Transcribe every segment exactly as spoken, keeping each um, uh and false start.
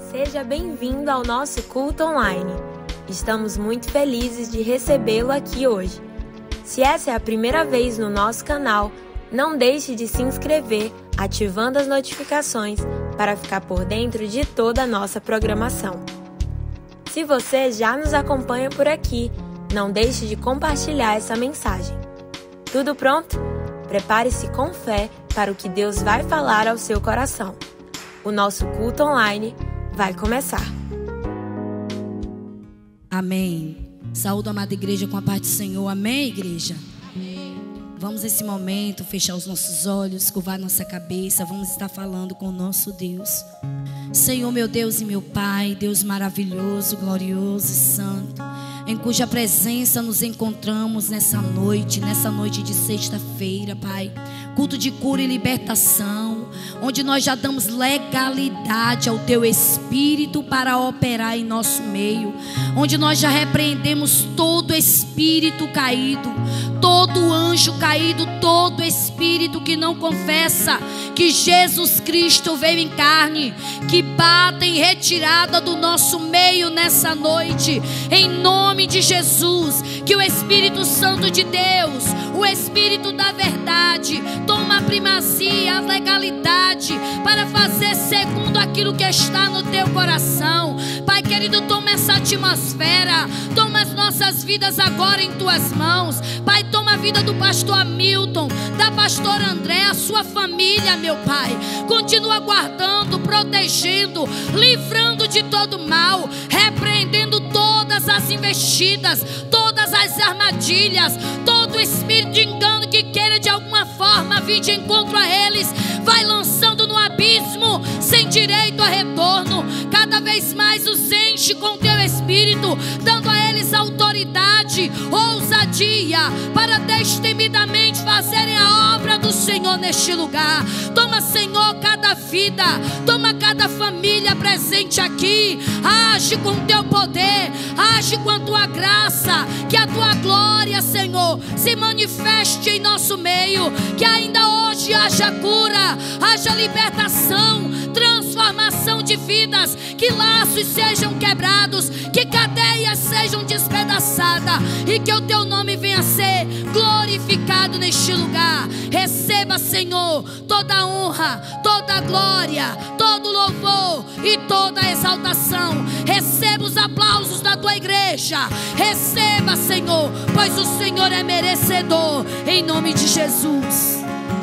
Seja bem-vindo ao nosso culto online. Estamos muito felizes de recebê-lo aqui hoje. Se essa é a primeira vez no nosso canal, não deixe de se inscrever, ativando as notificações para ficar por dentro de toda a nossa programação. Se você já nos acompanha por aqui, não deixe de compartilhar essa mensagem. Tudo pronto? Prepare-se com fé para o que Deus vai falar ao seu coração. O nosso culto online vai começar. Amém. Saúde, amada igreja, com a paz do Senhor. Amém, igreja? Amém. Vamos nesse momento fechar os nossos olhos, curvar nossa cabeça. Vamos estar falando com o nosso Deus. Senhor, meu Deus e meu Pai, Deus maravilhoso, glorioso e santo, em cuja presença nos encontramos nessa noite, nessa noite de sexta-feira, Pai. Culto de cura e libertação, onde nós já damos legalidade ao Teu Espírito para operar em nosso meio, onde nós já repreendemos todo espírito caído, todo anjo caído, todo espírito que não confessa que Jesus Cristo veio em carne, que bata em retirada do nosso meio nessa noite, em nome de Jesus. Que o Espírito Santo de Deus, o Espírito da verdade, toma a primazia, a legalidade para fazer segundo aquilo que está no teu coração. Pai querido, toma essa atmosfera, toma as nossas vidas agora em tuas mãos. Pai, toma a vida do pastor Hamilton, da pastora André, a sua família, meu Pai. Continua guardando, protegendo, livrando de todo mal, repreendendo todas as investidas, todas as armadilhas, todo espírito de engano que queira de alguma forma vir de encontro a eles, vai lançando no abismo sem direito a retorno. Cada vez mais os enche com teu Espírito, dando a eles autoridade, ousadia para destemidamente fazerem a obra do Senhor neste lugar. Toma, Senhor, cada vida, toma cada família presente aqui. Age com teu poder, age com a tua graça, que a tua glória, Senhor, se manifeste em nosso meio. Que ainda hoje haja cura, haja libertação, transformação de vidas, que laços sejam quebrados, que cadeias sejam despedaçadas, e que o teu nome venha a ser glorificado neste lugar. Receba, Senhor, toda a honra, toda a glória, todo o louvor e toda a exaltação. Receba os aplausos da tua igreja. Receba, Senhor, pois o Senhor é merecedor, em nome de Jesus.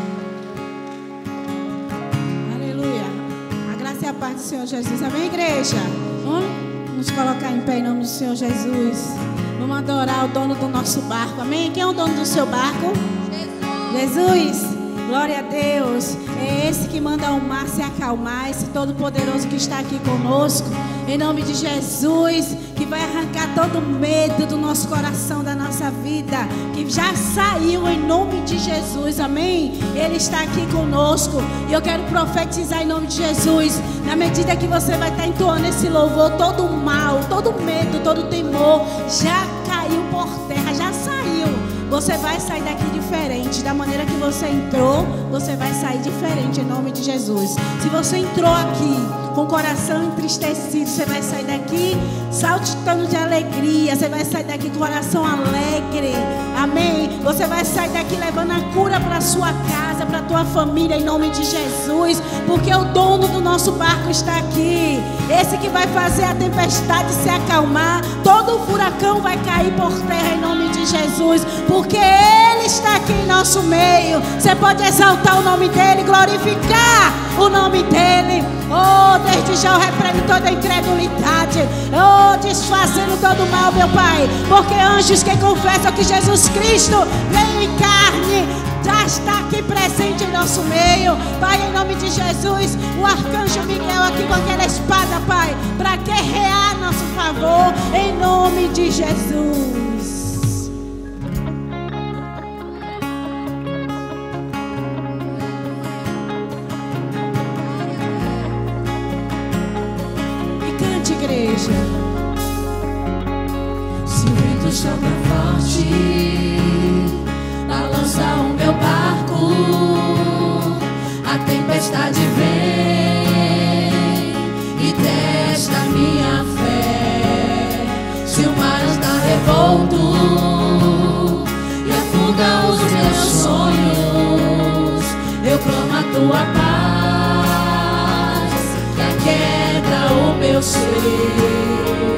Aleluia. A graça e a paz do Senhor Jesus. Amém, igreja? Vamos nos colocar em pé em nome do Senhor Jesus. Vamos adorar o dono do nosso barco. Amém? Quem é o dono do seu barco? Jesus. Jesus. Glória a Deus. É esse que manda o mar se acalmar, esse todo-poderoso que está aqui conosco, em nome de Jesus, que vai arrancar todo medo do nosso coração, da nossa vida, que já saiu em nome de Jesus. Amém? Ele está aqui conosco, e eu quero profetizar em nome de Jesus. Na medida que você vai estar entoando esse louvor, todo o mal, todo o medo, todo o temor já caiu por terra, já saiu. Você vai sair daqui diferente. Da maneira que você entrou, você vai sair diferente em nome de Jesus. Se você entrou aqui com o coração entristecido, você vai sair daqui saltitando de alegria. Você vai sair daqui com o coração alegre. Amém? Você vai sair daqui levando a cura para a sua casa, para a tua família, em nome de Jesus. Porque o dono do nosso barco está aqui. Esse que vai fazer a tempestade se acalmar. Todo o furacão vai cair por terra em nome de Jesus. Porque Ele está aqui em nosso meio. Você pode exaltar o nome dEle, glorificar o nome dEle. Oh, desde já eu repreendo toda a incredulidade. Oh, desfazendo todo o mal, meu Pai. Porque anjos que confessam que Jesus Cristo veio em carne já está aqui presente em nosso meio. Pai, em nome de Jesus, o arcanjo Miguel aqui com aquela espada, Pai, para guerrear a nosso favor, em nome de Jesus. Igreja. Se o vento sopra forte, balança o meu barco, a tempestade vem e desce testa a minha fé. Se o mar está revolto e afunda os meus sonhos, eu clamo a tua paz, que aquieta o meu ser.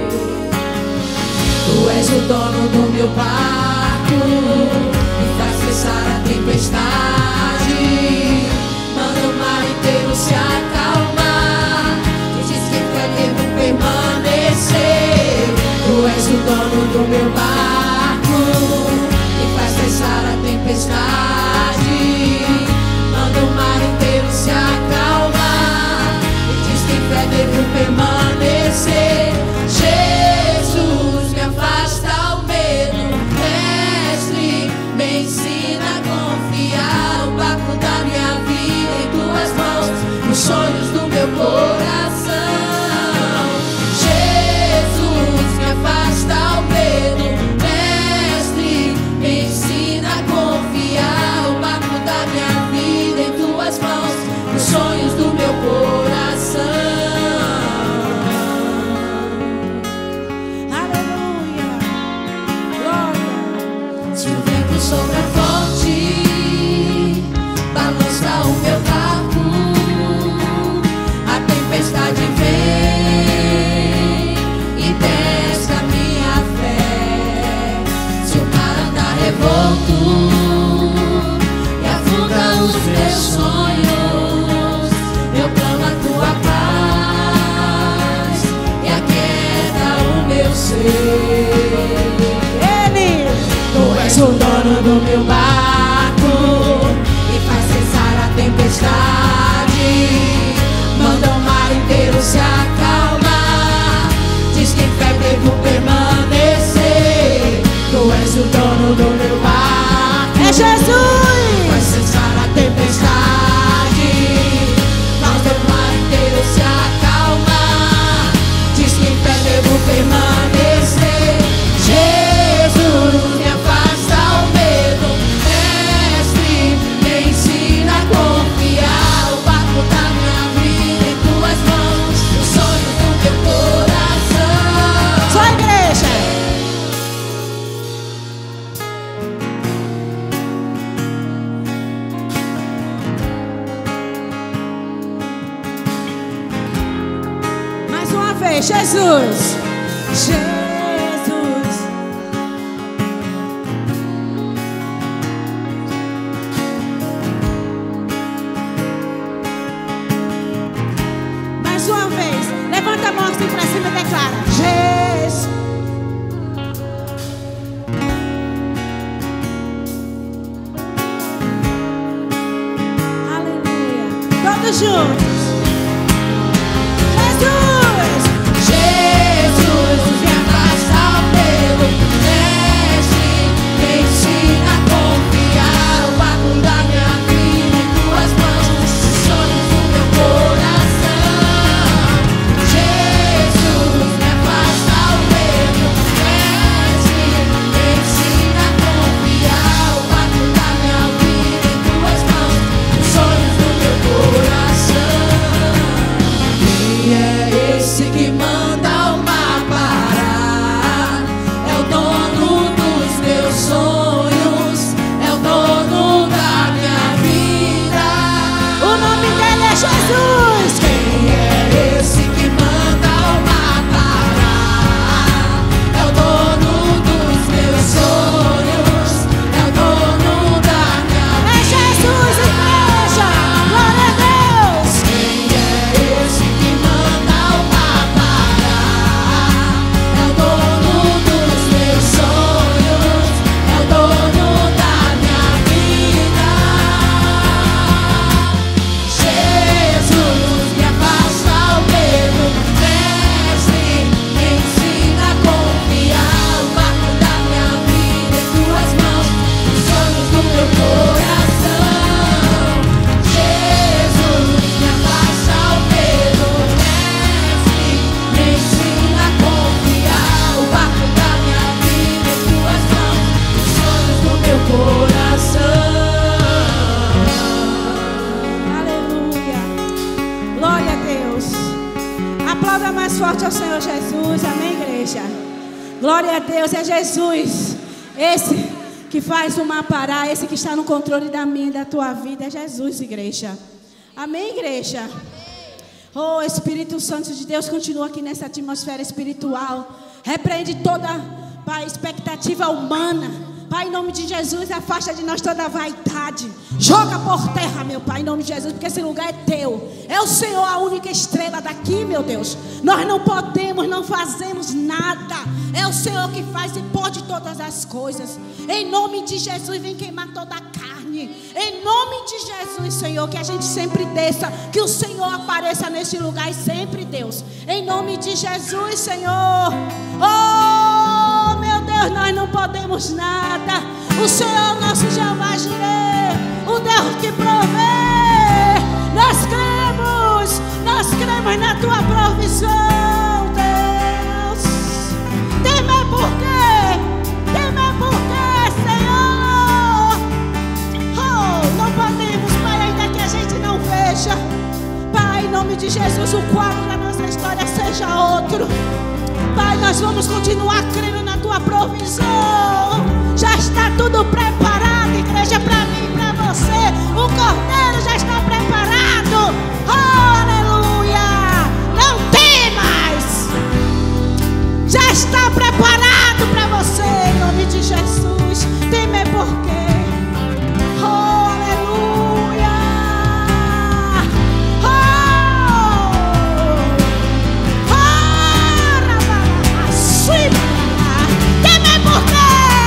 Tu és o dono do meu barco, me faz cessar a tempestade, manda o mar inteiro se acalmar, e diz que fé devo permanecer. Tu és o dono do meu barco, me faz cessar a tempestade, manda o mar inteiro se acalmar, e diz que fé devo permanecer. Jesus, me afasta o medo, mestre, me ensina a confiar. O barco da minha vida em tuas mãos, nos sonhos do meu coração. Jesus, me afasta o medo, mestre, me ensina a confiar. O barco da minha vida em tuas mãos, nos sonhos do meu coração. Sopra forte, balança o meu barco, a tempestade vem e testa a minha fé. Se o mar anda revolto e afunda os meus sonhos, eu clamo a tua paz e aquieta o meu ser. Tu és o dono do meu barco, me faz cessar a tempestade, manda o mar inteiro se acalmar, diz que em fé devo permanecer. Tu és o dono do meu barco, É Jesus! faz cessar a tempestade, manda o mar inteiro se acalmar, diz que em fé devo permanecer. Jesus, me afasta o medo, mestre, me ensina a confiar. O barco da minha vida em tuas mãos, os sonhos do meu coração. Só a igreja! Mais uma vez, Jesus! Jesus! Mais uma vez, levanta a mão assim pra cima e declara: Jesus! Aleluia! Todos juntos! Jesus! Jesus, me afasta o medo, mestre, me ensina a confiar. O barco da minha vida em tuas mãos, os sonhos do meu coração. Jesus, me afasta o medo, mestre, me ensina a confiar. O barco da minha vida em tuas mãos, os sonhos do meu coração. Quem é esse que manda o mar parar? É o dono dos meus sonhos, é o dono da minha vida. O nome dele é Jesus! Quem é esse que manda o mar parar? É o dono dos meus sonhos, é o dono da minha É vida. Jesus, igreja! Glória a Deus! Quem é esse que manda o mar parar? aplauda mais forte ao Senhor Jesus. Amém, igreja? Glória a Deus. É Jesus, esse que faz o mar parar, esse que está no controle da minha e da tua vida. É Jesus, igreja. Amém, igreja? Oh, Espírito Santo de Deus, continua aqui nessa atmosfera espiritual. Repreende toda, Pai, expectativa humana. Pai, em nome de Jesus, afasta de nós toda a vaidade. Joga por terra, meu Pai, em nome de Jesus, porque esse lugar é teu. É o Senhor a única estrela daqui, meu Deus. Nós não podemos, não fazemos nada. É o Senhor que faz e pode todas as coisas. Em nome de Jesus, vem queimar toda a carne. Em nome de Jesus, Senhor, que a gente sempre desça, que o Senhor apareça nesse lugar e sempre, Deus. Em nome de Jesus, Senhor. Oh, meu Deus, nós não podemos nada. O Senhor, nosso Jeová Jireh, o Deus que provê. Nós cremos, nós cremos na tua provisão, Deus. Temer por quê? Temer por quê, Senhor? Oh, não podemos, Pai, ainda que a gente não veja. Pai, em nome de Jesus, o quadro da nossa história seja outro. Pai, nós vamos continuar crendo na tua provisão. Já está tudo preparado, igreja, para mim e para você. O cordeiro já está preparado. Oh, aleluia. Não temas. Já está preparado para você, em nome de Jesus. Temer por quê? Oh, aleluia. Oh, oh, rabaraçui. Temer por quê?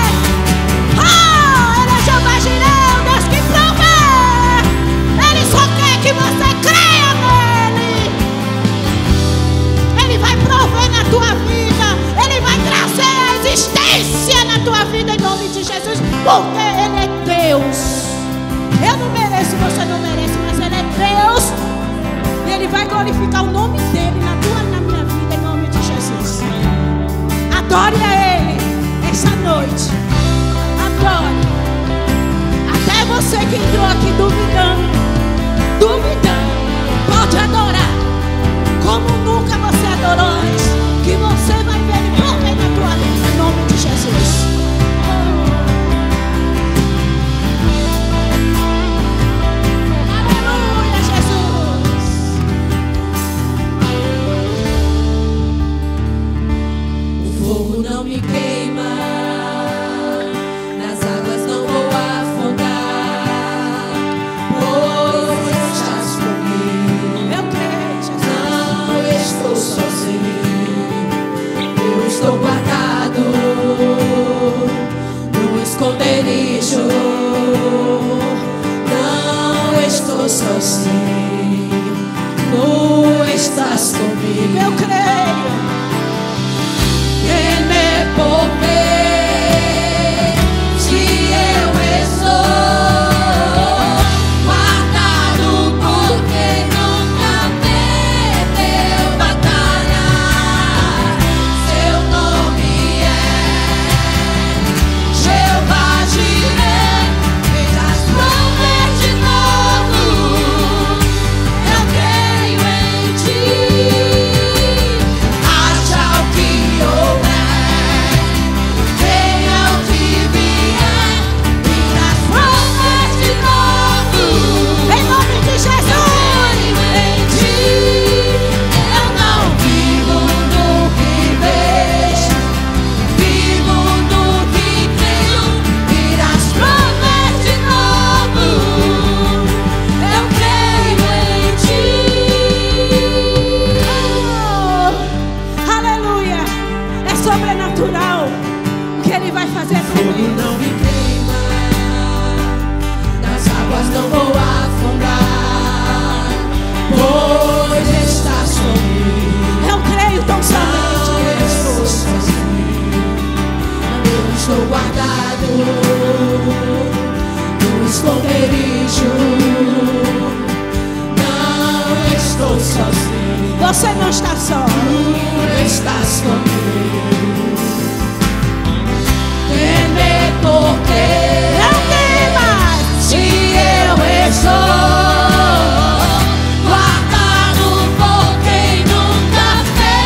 Que você creia nele. Ele vai prover na tua vida. Ele vai trazer a existência na tua vida, em nome de Jesus. Porque ele é Deus. Eu não mereço, você não merece, mas ele é Deus. E ele vai glorificar o nome dele na tua e na minha vida, em nome de Jesus. Adore a ele essa noite. Adore. Até você que entrou aqui duvidando, duvidando, pode adorar como nunca você adorou antes, que você vai ver ele prover na tua vida, em nome de Jesus. Aleluia, Jesus. O fogo não me queima, nas águas não vou afundar. Estou guardado no esconderijo. Não estou sozinho, tu estás comigo. Eu creio. Temer por quê? Se eu estou guardado por quem nunca perdeu batalha. Seu nome é Jeová Jireh. Fez as provas de novo. Eu creio em ti. Haja o que houver, venha o que vier. Fez as provas de novo. Em nome de Jesus. Eu creio em ti. Eu não vivo no que vejo, vivo no que creio. Vir as provas de novo. Eu creio em ti. Oh, aleluia. É sobrenatural o que ele vai fazer comigo. Não me queima, nas águas não vou afundar, pois estás comigo. Eu creio tão somente. Não estou sozinho, eu estou guardado no esconderijo. Não estou sozinho, Você não está só. tu estás comigo. Temer por quê? Não temas. Se eu estou guardado por quem nunca fez.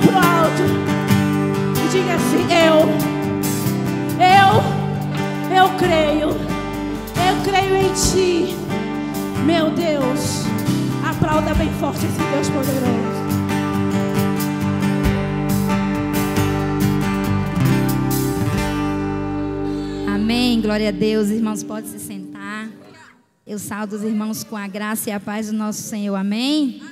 bem pro alto e diga assim: eu, eu, eu creio, eu creio em ti, meu Deus. Aplauda bem forte esse Deus poderoso. Amém, glória a Deus. Irmãos, podem se sentar. Eu saúdo os irmãos com a graça e a paz do nosso Senhor, amém?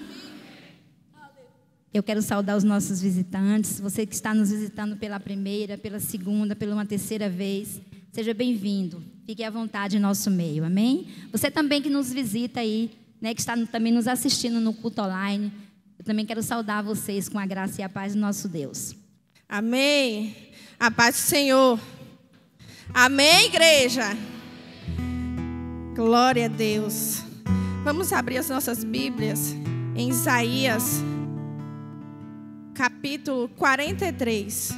Eu quero saudar os nossos visitantes. Você que está nos visitando pela primeira, pela segunda, pela uma terceira vez, seja bem-vindo. Fique à vontade em nosso meio, amém? Você também que nos visita aí, né, que está também nos assistindo no culto online, eu também quero saudar vocês com a graça e a paz do nosso Deus. Amém. A paz do Senhor. Amém, igreja? Glória a Deus. Vamos abrir as nossas Bíblias em Isaías, capítulo quarenta e três.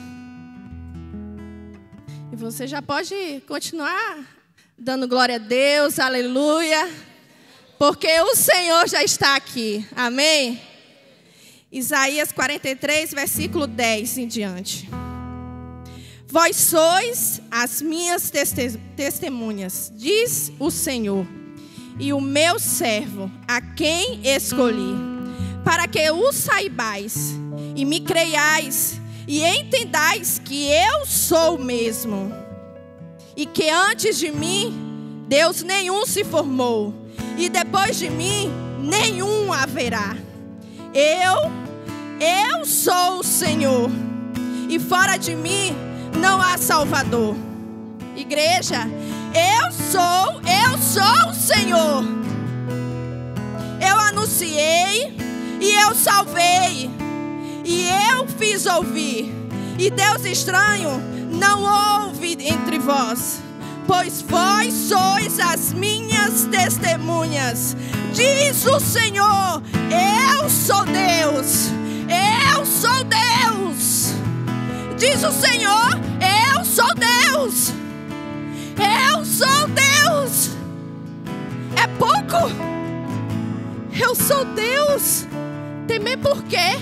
E você já pode continuar dando glória a Deus, aleluia, porque o Senhor já está aqui, amém? Isaías quarenta e três, versículo dez em diante. Vós sois as minhas teste- testemunhas, diz o Senhor, e o meu servo, a quem escolhi, para que o saibais e me creiais e entendais que eu sou o mesmo, e que antes de mim Deus nenhum se formou, e depois de mim nenhum haverá. Eu, eu sou o Senhor, e fora de mim não há Salvador. Igreja, eu sou, eu sou o Senhor. Eu anunciei e eu salvei, e eu fiz ouvir, e Deus estranho não houve entre vós, pois vós sois as minhas testemunhas, diz o Senhor. Eu sou Deus, eu sou Deus, diz o Senhor. Eu sou Deus, eu sou Deus. É pouco? Eu sou Deus. Temer por quê?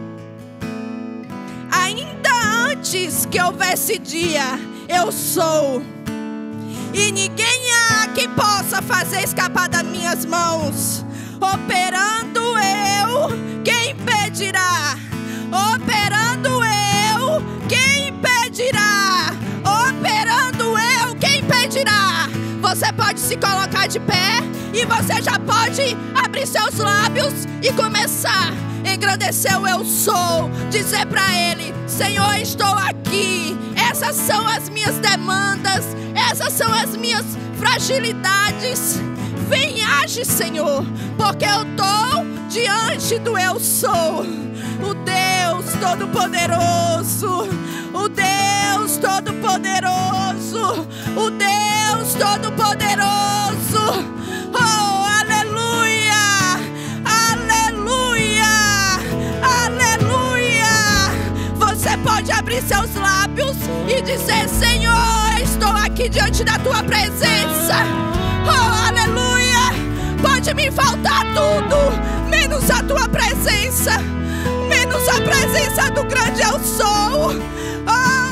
Ainda antes que houvesse dia, eu sou, e ninguém há que possa fazer escapar das minhas mãos. Operando eu, quem impedirá? Operando eu, quem impedirá? Operando eu, quem impedirá? Você pode se colocar de pé e você já pode abrir seus lábios e começar a engrandecer o eu sou. Dizer para Ele: Senhor, estou aqui. Essas são as minhas demandas, essas são as minhas fragilidades. Vem, age, Senhor, porque eu estou diante do eu sou. O Deus Todo-Poderoso, o Deus Todo-Poderoso, o Deus Todo-Poderoso. Oh, aleluia, aleluia, aleluia. Você pode abrir seus lábios e dizer: Senhor, estou aqui diante da Tua presença. Oh, aleluia. Pode me faltar tudo, menos a Tua presença, menos a presença do grande eu sou. Oh,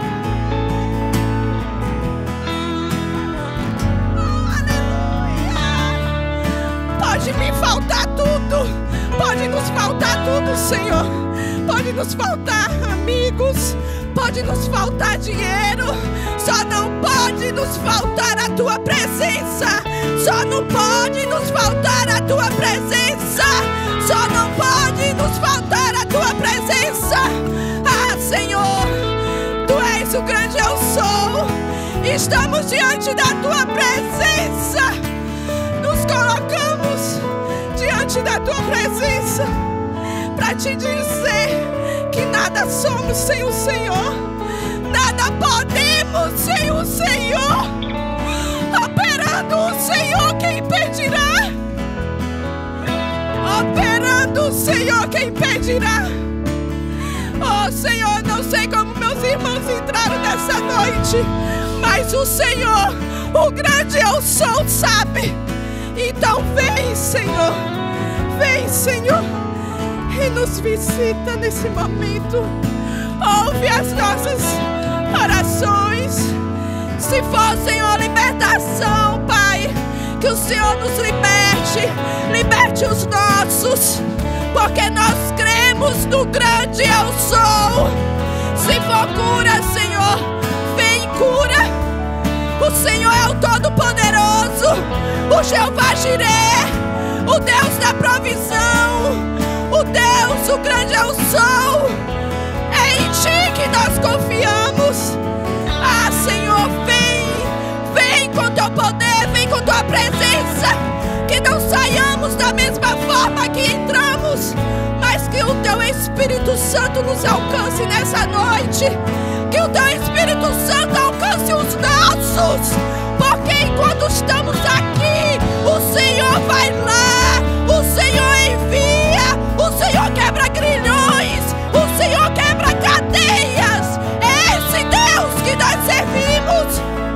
oh, aleluia. Pode me faltar tudo, pode nos faltar tudo, Senhor. Pode nos faltar amigos, pode nos faltar dinheiro, só não pode nos faltar a Tua presença. Só não pode nos faltar a Tua presença. Só não pode nos faltar a Tua presença. Ah, Senhor, Tu és o grande eu sou. Estamos diante da Tua presença. Nos colocamos diante da Tua presença para Te dizer que nada somos sem o Senhor, nada podemos sem o Senhor. Operando o Senhor, quem impedirá? Operando o Senhor, quem impedirá? Oh, Senhor, não sei como meus irmãos entraram nessa noite, mas o Senhor, o grande eu sou, sabe. Então vem, Senhor, vem, Senhor. e nos visita nesse momento. Ouve as nossas orações. Se for, Senhor, libertação, Pai, que o Senhor nos liberte, liberte os nossos, porque nós cremos no grande eu sou. Se for cura, Senhor, vem cura. O Senhor é o Todo-Poderoso, o Jeová Jireh, o Deus da provisão, o Deus, o grande eu sou. É em Ti que nós confiamos. Ah, Senhor, vem, vem com Teu poder, vem com Tua presença. Que não saiamos da mesma forma que entramos, mas que o Teu Espírito Santo nos alcance nessa noite. Que o Teu Espírito Santo alcance os nossos, porque enquanto estamos aqui, o Senhor vai lá, o Senhor envia, o Senhor quebra grilhões, o Senhor quebra cadeias. É esse Deus que nós servimos.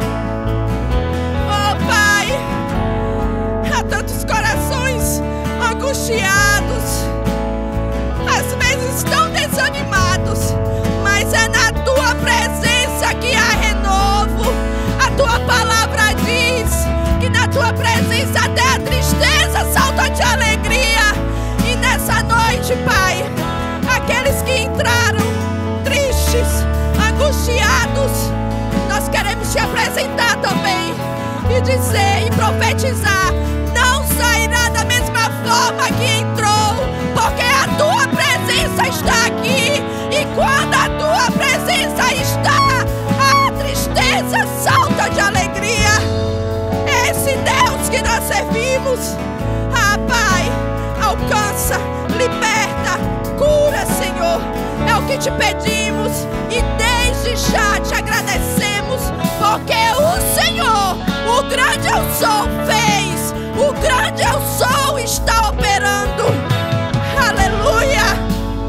Oh, Pai, há tantos corações angustiados, às vezes tão desanimados, mas é na Tua presença que há renovo. A Tua palavra diz que na Tua presença até a tristeza salta de alegria. E nessa noite, Pai, aqueles que entraram tristes, angustiados, nós queremos Te apresentar também e dizer e profetizar: não sairá da mesma forma que entrou, porque a Tua presença está aqui. E quando a Tua presença está, a tristeza salta de alegria. É esse Deus que nós servimos. Ah, Pai, alcança, liberta, cura, Senhor. É o que Te pedimos e desde já Te agradecemos, porque o Senhor, o grande eu sou, fez. O grande eu sou está operando. Aleluia.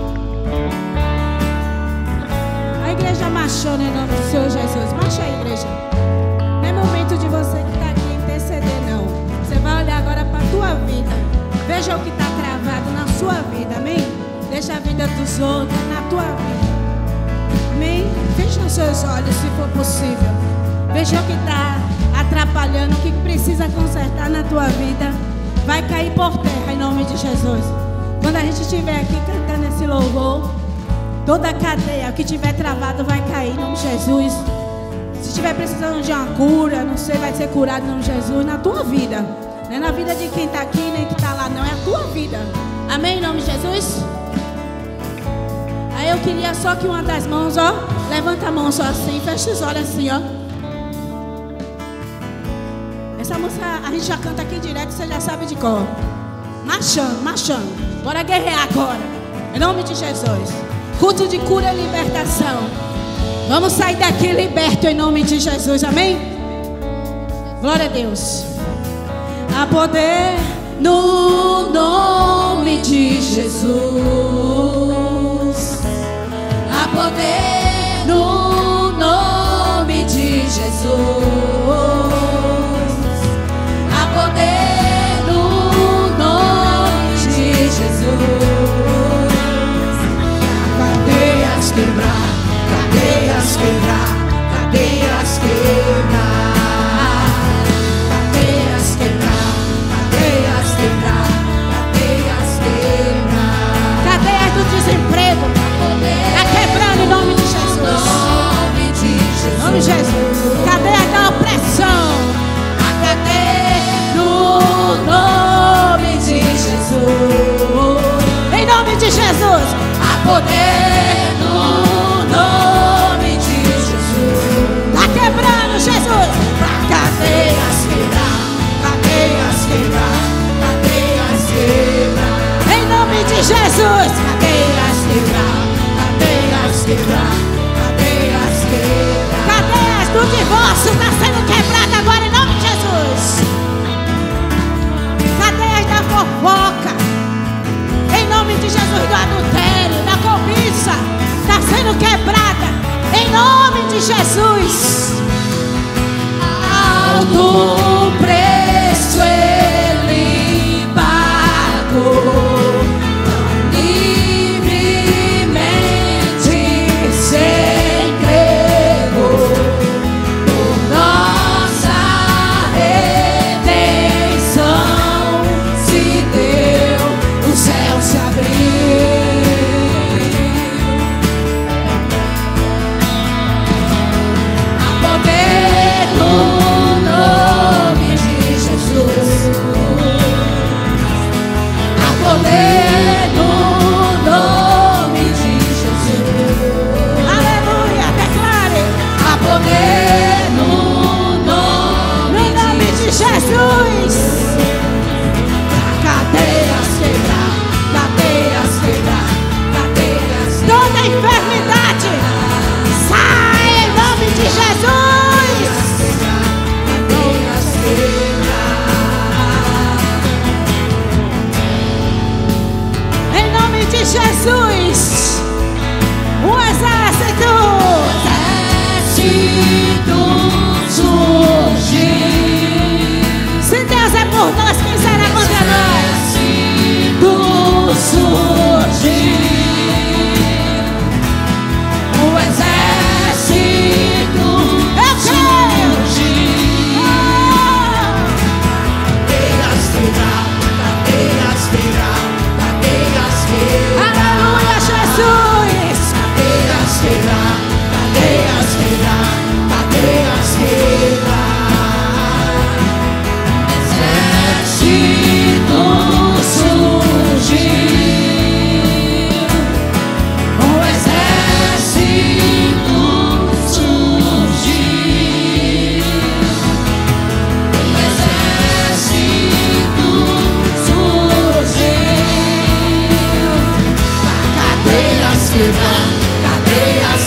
A igreja marchou em nome do Senhor Jesus. Marcha aí, igreja. Não é momento de você que está aqui interceder, não. Você vai olhar agora para a tua vida. Veja o que está travado na sua vida, amém? Deixa a vida dos outros na tua vida, amém? Feche os seus olhos, se for possível. Veja o que está atrapalhando, o que precisa consertar na tua vida. Vai cair por terra em nome de Jesus. Quando a gente estiver aqui cantando esse louvor, toda a cadeia, o que tiver travado vai cair em nome de Jesus. Se estiver precisando de uma cura, não sei, vai ser curado em nome de Jesus na tua vida. Não é na vida de quem está aqui nem que está lá, não. É a tua vida. Amém, em nome de Jesus? Aí eu queria só que uma das mãos, ó, levanta a mão só assim, fecha os olhos assim, ó. Essa música a gente já canta aqui direto, você já sabe de cor. Marchando, marchando. Bora guerrear agora. Em nome de Jesus. Culto de cura e libertação. Vamos sair daqui liberto em nome de Jesus, amém? Glória a Deus. Há poder no nome de Jesus. Há poder no nome de Jesus. Há poder no nome de Jesus. Cadeias quebrar, cadeias quebrar, cadeias quebrar. Cadeias quebrar, cadeias quebrar, cadeias quebrar. Cadeias do desemprego. Está quebrando em nome de Jesus. Nome de Jesus. Nome de Jesus. Cadeia da opressão. A cadeia no nome de Jesus. Em nome de Jesus. Há poder no nome de Jesus. Está quebrando, Jesus. Cadeias quebrar, cadeias quebrar, cadeias quebrar. Em nome de Jesus. Cadeias quebrar, cadeias quebrar, cadeias quebrar. Cadeias do divórcio está sendo quebrada agora em nome de Jesus. Cadeias da fofoca. Em nome de Jesus, do adultério, da cobiça, está sendo quebrada em nome de Jesus. Alto preço Ele pagou.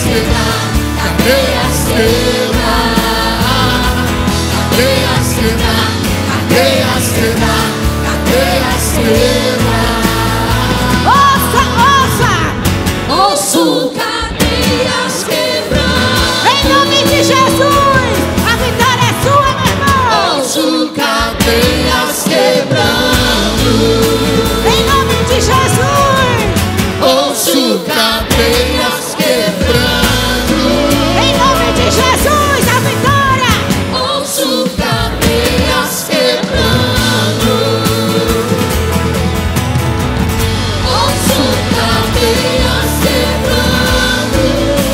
quebrar, cadeias quebrar, cadeias quebrar, cadeias quebrar, cadeias quebrar. Ouça, ouça! Ouço cadeias quebrar. Em nome de Jesus, a vitória é sua, meu irmão. Ouço cadeias quebrando. Em nome de Jesus. Ouço cadeias quebrando. Em nome de Jesus, a vitória. Ouço cadeias quebrando. Ouço cadeias quebrando.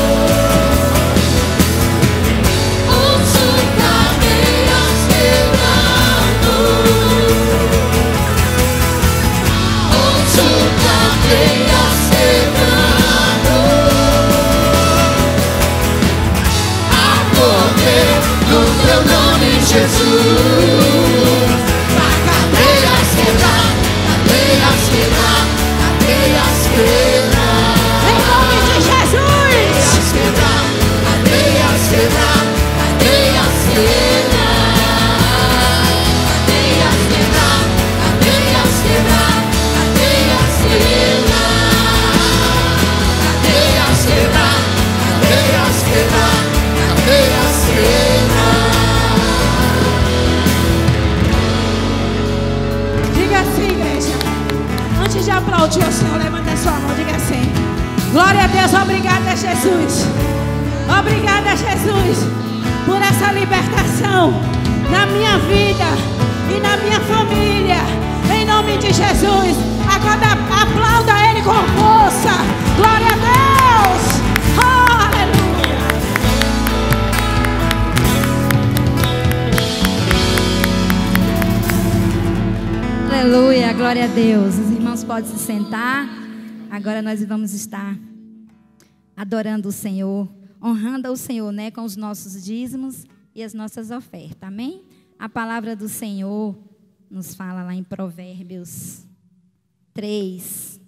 Ouço cadeias quebrando. Ouço cadeias quebrando. Há poder no teu nome, Jesus. Pra cadeias quebrar, cadeias quebrar, cadeias quebrar. Em nome de Jesus. Cadeias quebrar, cadeias quebrar, cadeias quebrar. Cadeias quebrar, cadeias quebrar, cadeias quebrar. Cadeias quebrar, cadeias quebrar, cadeias quebrar. Diga assim, igreja. Antes de aplaudir o Senhor, levanta a sua mão, diga assim. Glória a Deus, obrigada, Jesus. Obrigada, Jesus, por essa libertação na minha vida e na minha família. Em nome de Jesus. Agora aplauda Ele com força. Glória a Deus. Aleluia. Aleluia, glória a Deus. Os irmãos podem se sentar. Agora nós vamos estar adorando o Senhor, honrando o Senhor, né, com os nossos dízimos e as nossas ofertas. Amém? A palavra do Senhor nos fala lá em Provérbios três,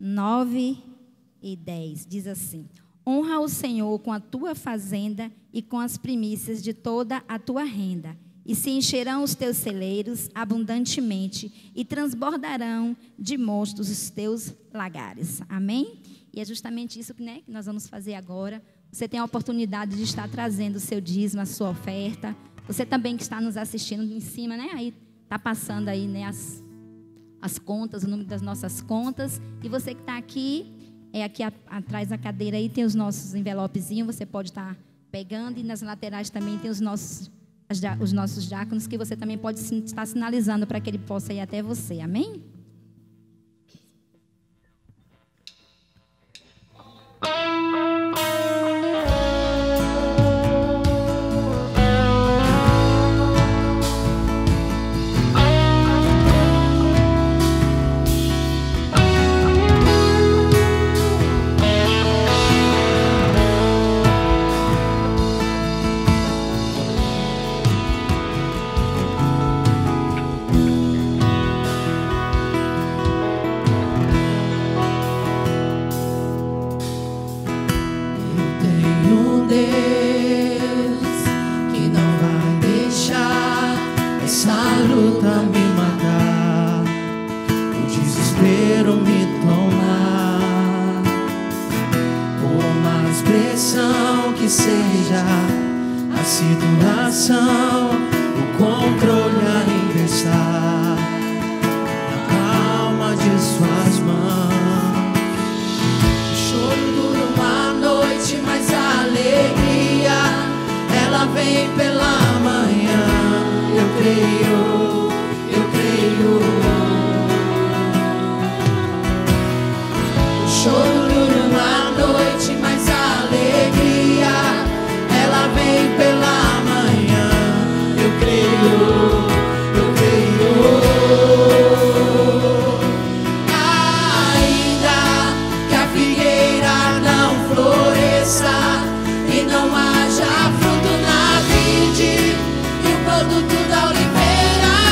nove e dez. Diz assim: honra o Senhor com a tua fazenda e com as primícias de toda a tua renda. E se encherão os teus celeiros abundantemente e transbordarão de mostos os teus lagares. Amém? E é justamente isso, né, que nós vamos fazer agora. Você tem a oportunidade de estar trazendo o seu dízimo, a sua oferta. Você também que está nos assistindo em cima, né? Aí está passando aí, né, as, as contas, o número das nossas contas. E você que está aqui, é aqui a, atrás da cadeira aí tem os nossos envelopezinhos. Você pode estar pegando, e nas laterais também tem os nossos os nossos diáconos, que você também pode estar sinalizando para que ele possa ir até você. Amém? Produto da oliveira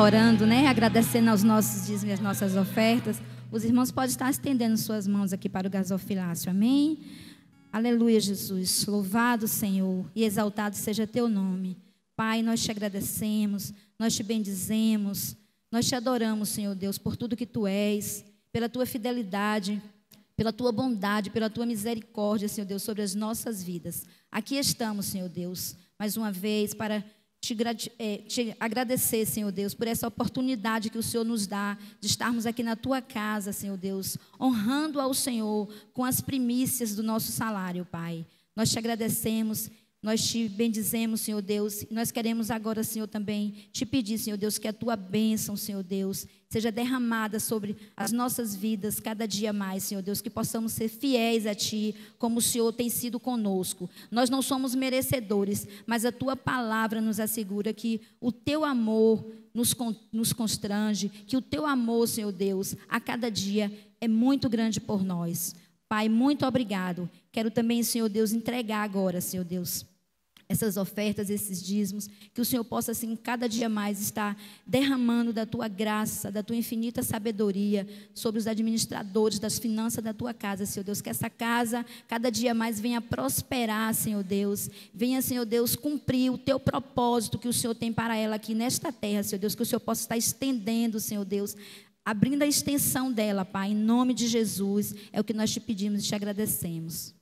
orando, né? Agradecendo aos nossos dízimos e as nossas ofertas. Os irmãos podem estar estendendo suas mãos aqui para o gasofilácio. Amém? Aleluia, Jesus. Louvado, Senhor, e exaltado seja teu nome. Pai, nós te agradecemos, nós te bendizemos, nós te adoramos, Senhor Deus, por tudo que tu és, pela tua fidelidade, pela tua bondade, pela tua misericórdia, Senhor Deus, sobre as nossas vidas. Aqui estamos, Senhor Deus, mais uma vez para te, é, te agradecer, Senhor Deus, por essa oportunidade que o Senhor nos dá de estarmos aqui na tua casa, Senhor Deus, honrando ao Senhor com as primícias do nosso salário, Pai. Nós te agradecemos. Nós te bendizemos, Senhor Deus, e nós queremos agora, Senhor, também te pedir, Senhor Deus, que a tua bênção, Senhor Deus, seja derramada sobre as nossas vidas cada dia mais, Senhor Deus, que possamos ser fiéis a ti, como o Senhor tem sido conosco. Nós não somos merecedores, mas a tua palavra nos assegura que o teu amor nos, nos constrange, que o teu amor, Senhor Deus, a cada dia é muito grande por nós. Pai, muito obrigado. Quero também, Senhor Deus, entregar agora, Senhor Deus, essas ofertas, esses dízimos, que o Senhor possa, assim, cada dia mais estar derramando da tua graça, da tua infinita sabedoria sobre os administradores das finanças da tua casa, Senhor Deus, que essa casa cada dia mais venha prosperar, Senhor Deus, venha, Senhor Deus, cumprir o teu propósito que o Senhor tem para ela aqui nesta terra, Senhor Deus, que o Senhor possa estar estendendo, Senhor Deus, abrindo a extensão dela, Pai, em nome de Jesus, é o que nós te pedimos e te agradecemos.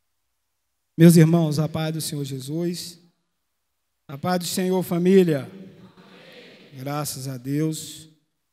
Meus irmãos, a paz do Senhor Jesus, a paz do Senhor, família. Amém. Graças a Deus,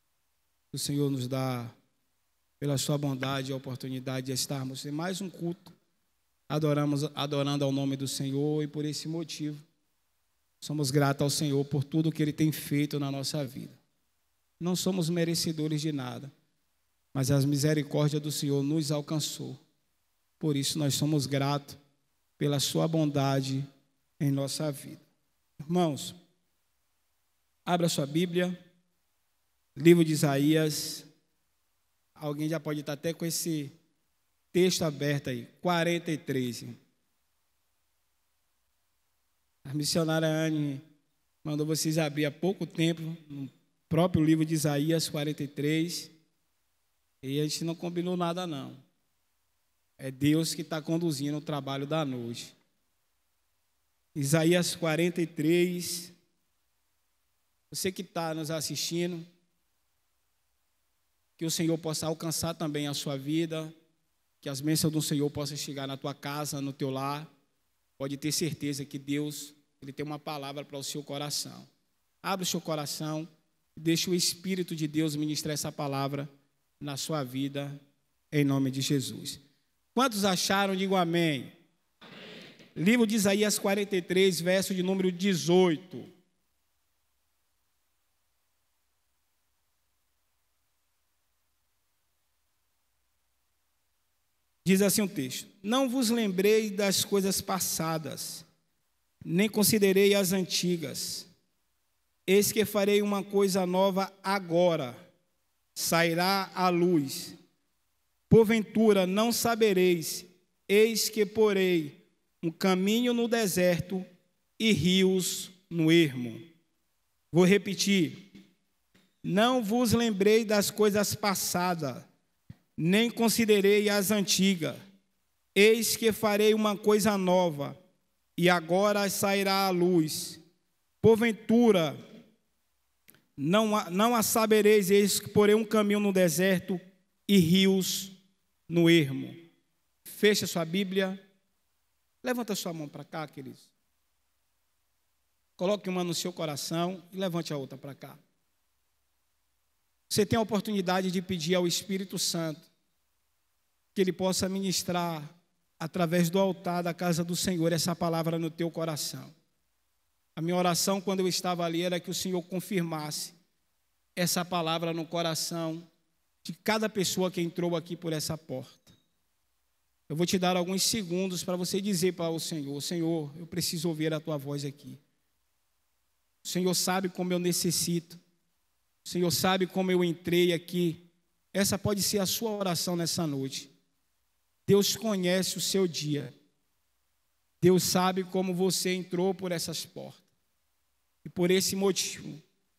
o Senhor nos dá, pela sua bondade, a oportunidade de estarmos em mais um culto, adoramos, adorando ao nome do Senhor, e por esse motivo, somos gratos ao Senhor por tudo que Ele tem feito na nossa vida. Não somos merecedores de nada, mas a misericórdia do Senhor nos alcançou. Por isso nós somos gratos pela sua bondade em nossa vida. Irmãos, abra sua Bíblia, livro de Isaías. Alguém já pode estar até com esse texto aberto aí, quarenta e três. A missionária Anne mandou vocês abrir há pouco tempo, no próprio livro de Isaías quarenta e três, e a gente não combinou nada não. É Deus que está conduzindo o trabalho da noite. Isaías quarenta e três. Você que está nos assistindo, que o Senhor possa alcançar também a sua vida, que as bênçãos do Senhor possam chegar na tua casa, no teu lar. Pode ter certeza que Deus, Ele tem uma palavra para o seu coração. Abre o seu coração e deixe o Espírito de Deus ministrar essa palavra na sua vida, em nome de Jesus. Quantos acharam? Digam amém. Amém. Livro de Isaías quarenta e três, verso de número dezoito. Diz assim o texto: não vos lembrei das coisas passadas, nem considerei as antigas. Eis que farei uma coisa nova agora, sairá à luz. Porventura não sabereis, eis que porei um caminho no deserto e rios no ermo. Vou repetir. Não vos lembrei das coisas passadas, nem considerei as antigas. Eis que farei uma coisa nova, e agora sairá à luz. Porventura não a, não a sabereis, eis que porei um caminho no deserto e rios no ermo. Fecha sua Bíblia. Levanta sua mão para cá, queridos. Coloque uma no seu coração e levante a outra para cá. Você tem a oportunidade de pedir ao Espírito Santo que Ele possa ministrar através do altar da casa do Senhor essa palavra no teu coração. A minha oração quando eu estava ali era que o Senhor confirmasse essa palavra no coração de cada pessoa que entrou aqui por essa porta. Eu vou te dar alguns segundos para você dizer para o Senhor: Senhor, eu preciso ouvir a tua voz aqui. O Senhor sabe como eu necessito. O Senhor sabe como eu entrei aqui. Essa pode ser a sua oração nessa noite. Deus conhece o seu dia. Deus sabe como você entrou por essas portas. E por esse motivo,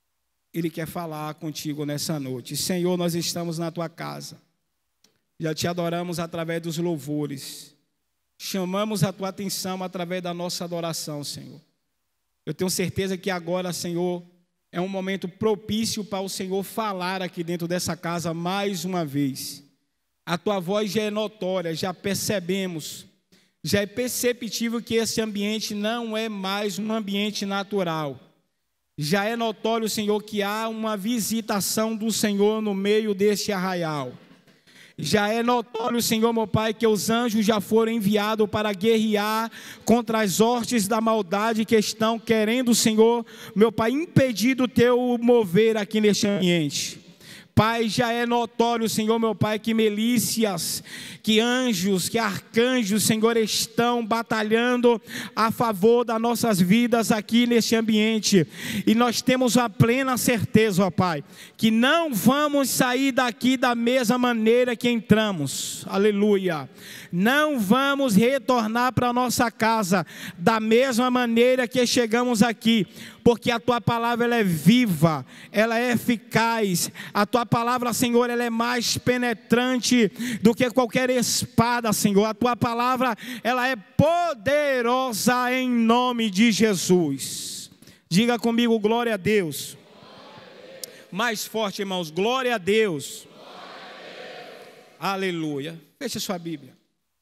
Ele quer falar contigo nessa noite. Senhor, nós estamos na tua casa. Já te adoramos através dos louvores. Chamamos a tua atenção através da nossa adoração, Senhor. Eu tenho certeza que agora, Senhor, é um momento propício para o Senhor falar aqui dentro dessa casa mais uma vez. A tua voz já é notória, já percebemos, já é perceptível que esse ambiente não é mais um ambiente natural. Já é notório, Senhor, que há uma visitação do Senhor no meio deste arraial. Já é notório, Senhor, meu Pai, que os anjos já foram enviados para guerrear contra as hostes da maldade que estão querendo, Senhor, meu Pai, impedir do teu mover aqui neste ambiente. Pai, já é notório, Senhor, meu Pai, que milícias, que anjos, que arcanjos, Senhor, estão batalhando a favor das nossas vidas aqui neste ambiente. E nós temos a plena certeza, ó Pai, que não vamos sair daqui da mesma maneira que entramos. Aleluia. Não vamos retornar para a nossa casa da mesma maneira que chegamos aqui, porque a tua palavra ela é viva, ela é eficaz. A tua palavra, Senhor, ela é mais penetrante do que qualquer espada, Senhor. A tua palavra, ela é poderosa em nome de Jesus. Diga comigo, glória a Deus. Glória a Deus. Mais forte, irmãos, glória a Deus. Glória a Deus. Aleluia. Feche sua Bíblia.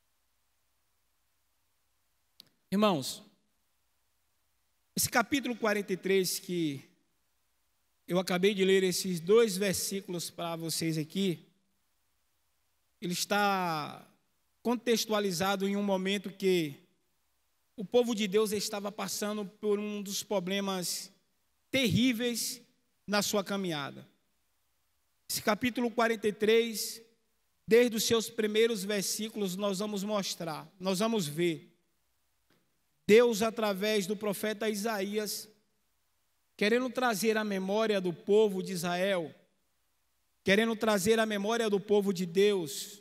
Irmãos, esse capítulo quarenta e três que eu acabei de ler, esses dois versículos para vocês aqui, ele está contextualizado em um momento que o povo de Deus estava passando por um dos problemas terríveis na sua caminhada. Esse capítulo quarenta e três, desde os seus primeiros versículos, nós vamos mostrar, nós vamos ver Deus, através do profeta Isaías, querendo trazer a memória do povo de Israel, querendo trazer a memória do povo de Deus,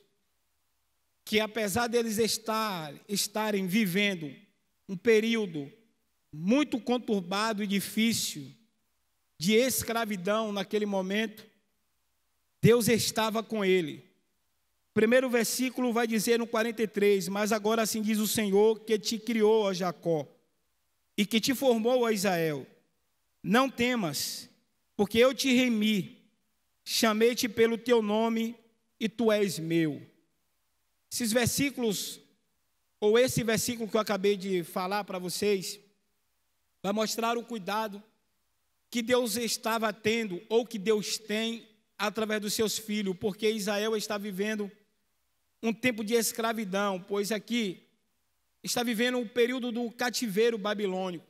que apesar deles estar, estarem vivendo um período muito conturbado e difícil, de escravidão naquele momento, Deus estava com ele. O primeiro versículo vai dizer no quarenta e três, mas agora assim diz o Senhor que te criou, ó Jacó, e que te formou, ó Israel. Não temas, porque eu te remi, chamei-te pelo teu nome e tu és meu. Esses versículos, ou esse versículo que eu acabei de falar para vocês, vai mostrar o cuidado que Deus estava tendo, ou que Deus tem, através dos seus filhos, porque Israel está vivendo um tempo de escravidão, pois aqui está vivendo um período do cativeiro babilônico.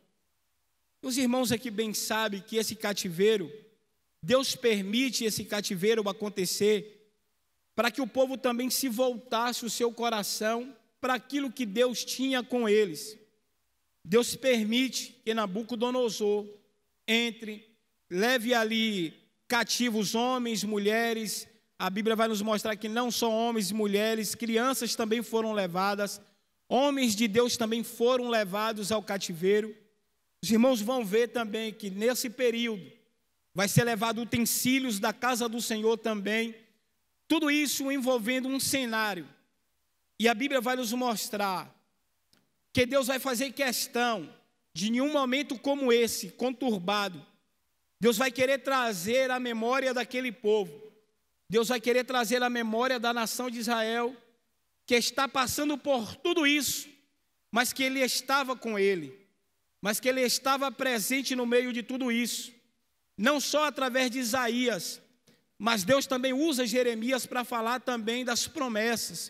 Os irmãos aqui bem sabem que esse cativeiro, Deus permite esse cativeiro acontecer, para que o povo também se voltasse o seu coração para aquilo que Deus tinha com eles. Deus permite que Nabucodonosor entre, leve ali cativos homens, mulheres. A Bíblia vai nos mostrar que não só homens e mulheres, crianças também foram levadas, homens de Deus também foram levados ao cativeiro. Os irmãos vão ver também que nesse período vai ser levado utensílios da casa do Senhor também, tudo isso envolvendo um cenário. E a Bíblia vai nos mostrar que Deus vai fazer questão de nenhum momento como esse, conturbado, Deus vai querer trazer a memória daquele povo. Deus vai querer trazer a memória da nação de Israel, que está passando por tudo isso, mas que ele estava com ele, mas que ele estava presente no meio de tudo isso, não só através de Isaías, mas Deus também usa Jeremias para falar também das promessas.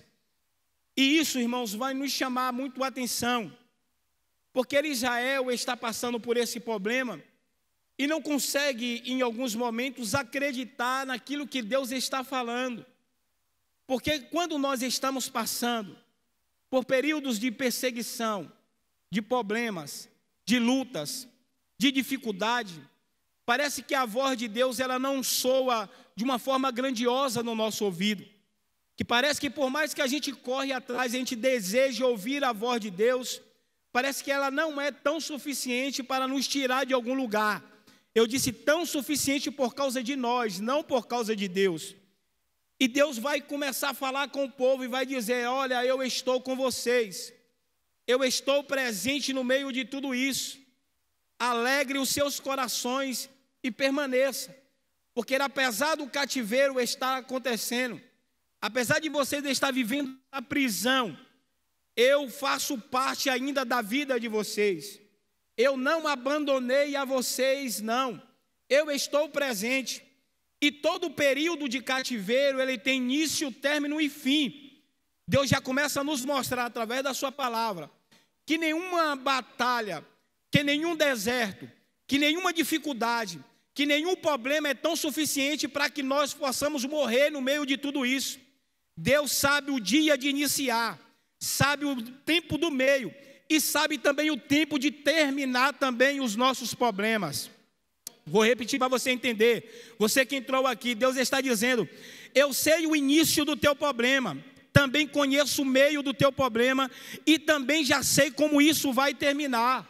E isso, irmãos, vai nos chamar muito a atenção, porque Israel está passando por esse problema, e não consegue, em alguns momentos, acreditar naquilo que Deus está falando. Porque quando nós estamos passando por períodos de perseguição, de problemas, de lutas, de dificuldade, parece que a voz de Deus ela não soa de uma forma grandiosa no nosso ouvido. Que parece que por mais que a gente corre atrás, a gente deseja ouvir a voz de Deus, parece que ela não é tão suficiente para nos tirar de algum lugar. Eu disse tão suficiente por causa de nós, não por causa de Deus. E Deus vai começar a falar com o povo e vai dizer: olha, eu estou com vocês. Eu estou presente no meio de tudo isso. Alegre os seus corações e permaneça. Porque apesar do cativeiro estar acontecendo, apesar de vocês estar vivendo na prisão, eu faço parte ainda da vida de vocês. Eu não abandonei a vocês, não. Eu estou presente. E todo período de cativeiro, ele tem início, término e fim. Deus já começa a nos mostrar, através da sua palavra, que nenhuma batalha, que nenhum deserto, que nenhuma dificuldade, que nenhum problema é tão suficiente para que nós possamos morrer no meio de tudo isso. Deus sabe o dia de iniciar, sabe o tempo do meio e sabe também o tempo de terminar também os nossos problemas. Vou repetir para você entender. Você que entrou aqui, Deus está dizendo: eu sei o início do teu problema, também conheço o meio do teu problema e também já sei como isso vai terminar.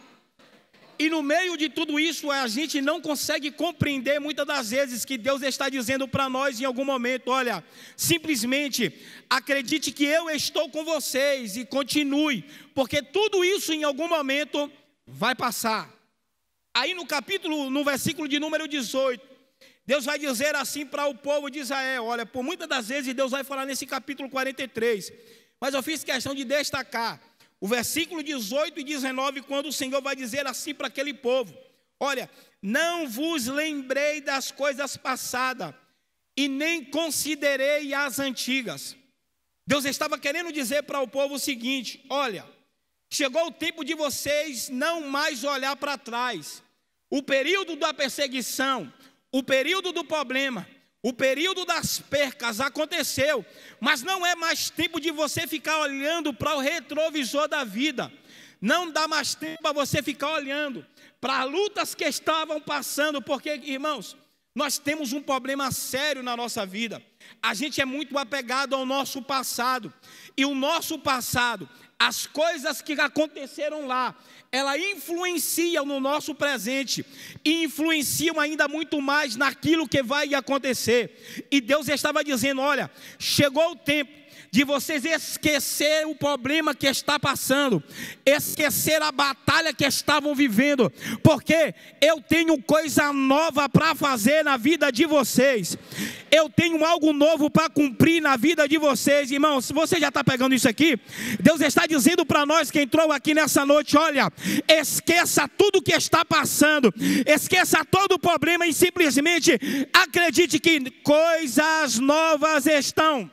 E no meio de tudo isso, a gente não consegue compreender muitas das vezes que Deus está dizendo para nós em algum momento: olha, simplesmente acredite que eu estou com vocês e continue, porque tudo isso em algum momento vai passar. Aí no capítulo, no versículo de número dezoito, Deus vai dizer assim para o povo de Israel. Olha, por muitas das vezes Deus vai falar nesse capítulo quarenta e três, mas eu fiz questão de destacar o versículo dezoito e dezenove, quando o Senhor vai dizer assim para aquele povo: olha, não vos lembrei das coisas passadas, e nem considerei as antigas. Deus estava querendo dizer para o povo o seguinte: olha, chegou o tempo de vocês não mais olhar para trás. O período da perseguição, o período do problema, o período das percas aconteceu, mas não é mais tempo de você ficar olhando para o retrovisor da vida. Não dá mais tempo para você ficar olhando para as lutas que estavam passando, porque, irmãos, nós temos um problema sério na nossa vida. A gente é muito apegado ao nosso passado, e o nosso passado, as coisas que aconteceram lá, ela influenciam no nosso presente e influenciam ainda muito mais naquilo que vai acontecer. E Deus estava dizendo: olha, chegou o tempo de vocês esquecer o problema que está passando, esquecer a batalha que estavam vivendo, porque eu tenho coisa nova para fazer na vida de vocês. Eu tenho algo novo para cumprir na vida de vocês, irmãos. Você já está pegando isso aqui? Deus está dizendo para nós que entrou aqui nessa noite: olha, esqueça tudo que está passando, esqueça todo o problema e simplesmente acredite que coisas novas estão.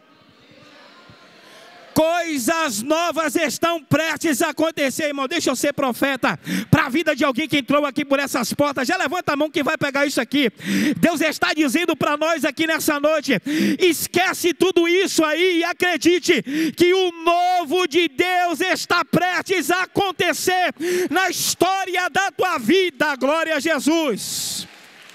Coisas novas estão prestes a acontecer, irmão. Deixa eu ser profeta para a vida de alguém que entrou aqui por essas portas. Já levanta a mão que vai pegar isso aqui. Deus está dizendo para nós aqui nessa noite: esquece tudo isso aí e acredite que o novo de Deus está prestes a acontecer na história da tua vida. Glória a Jesus.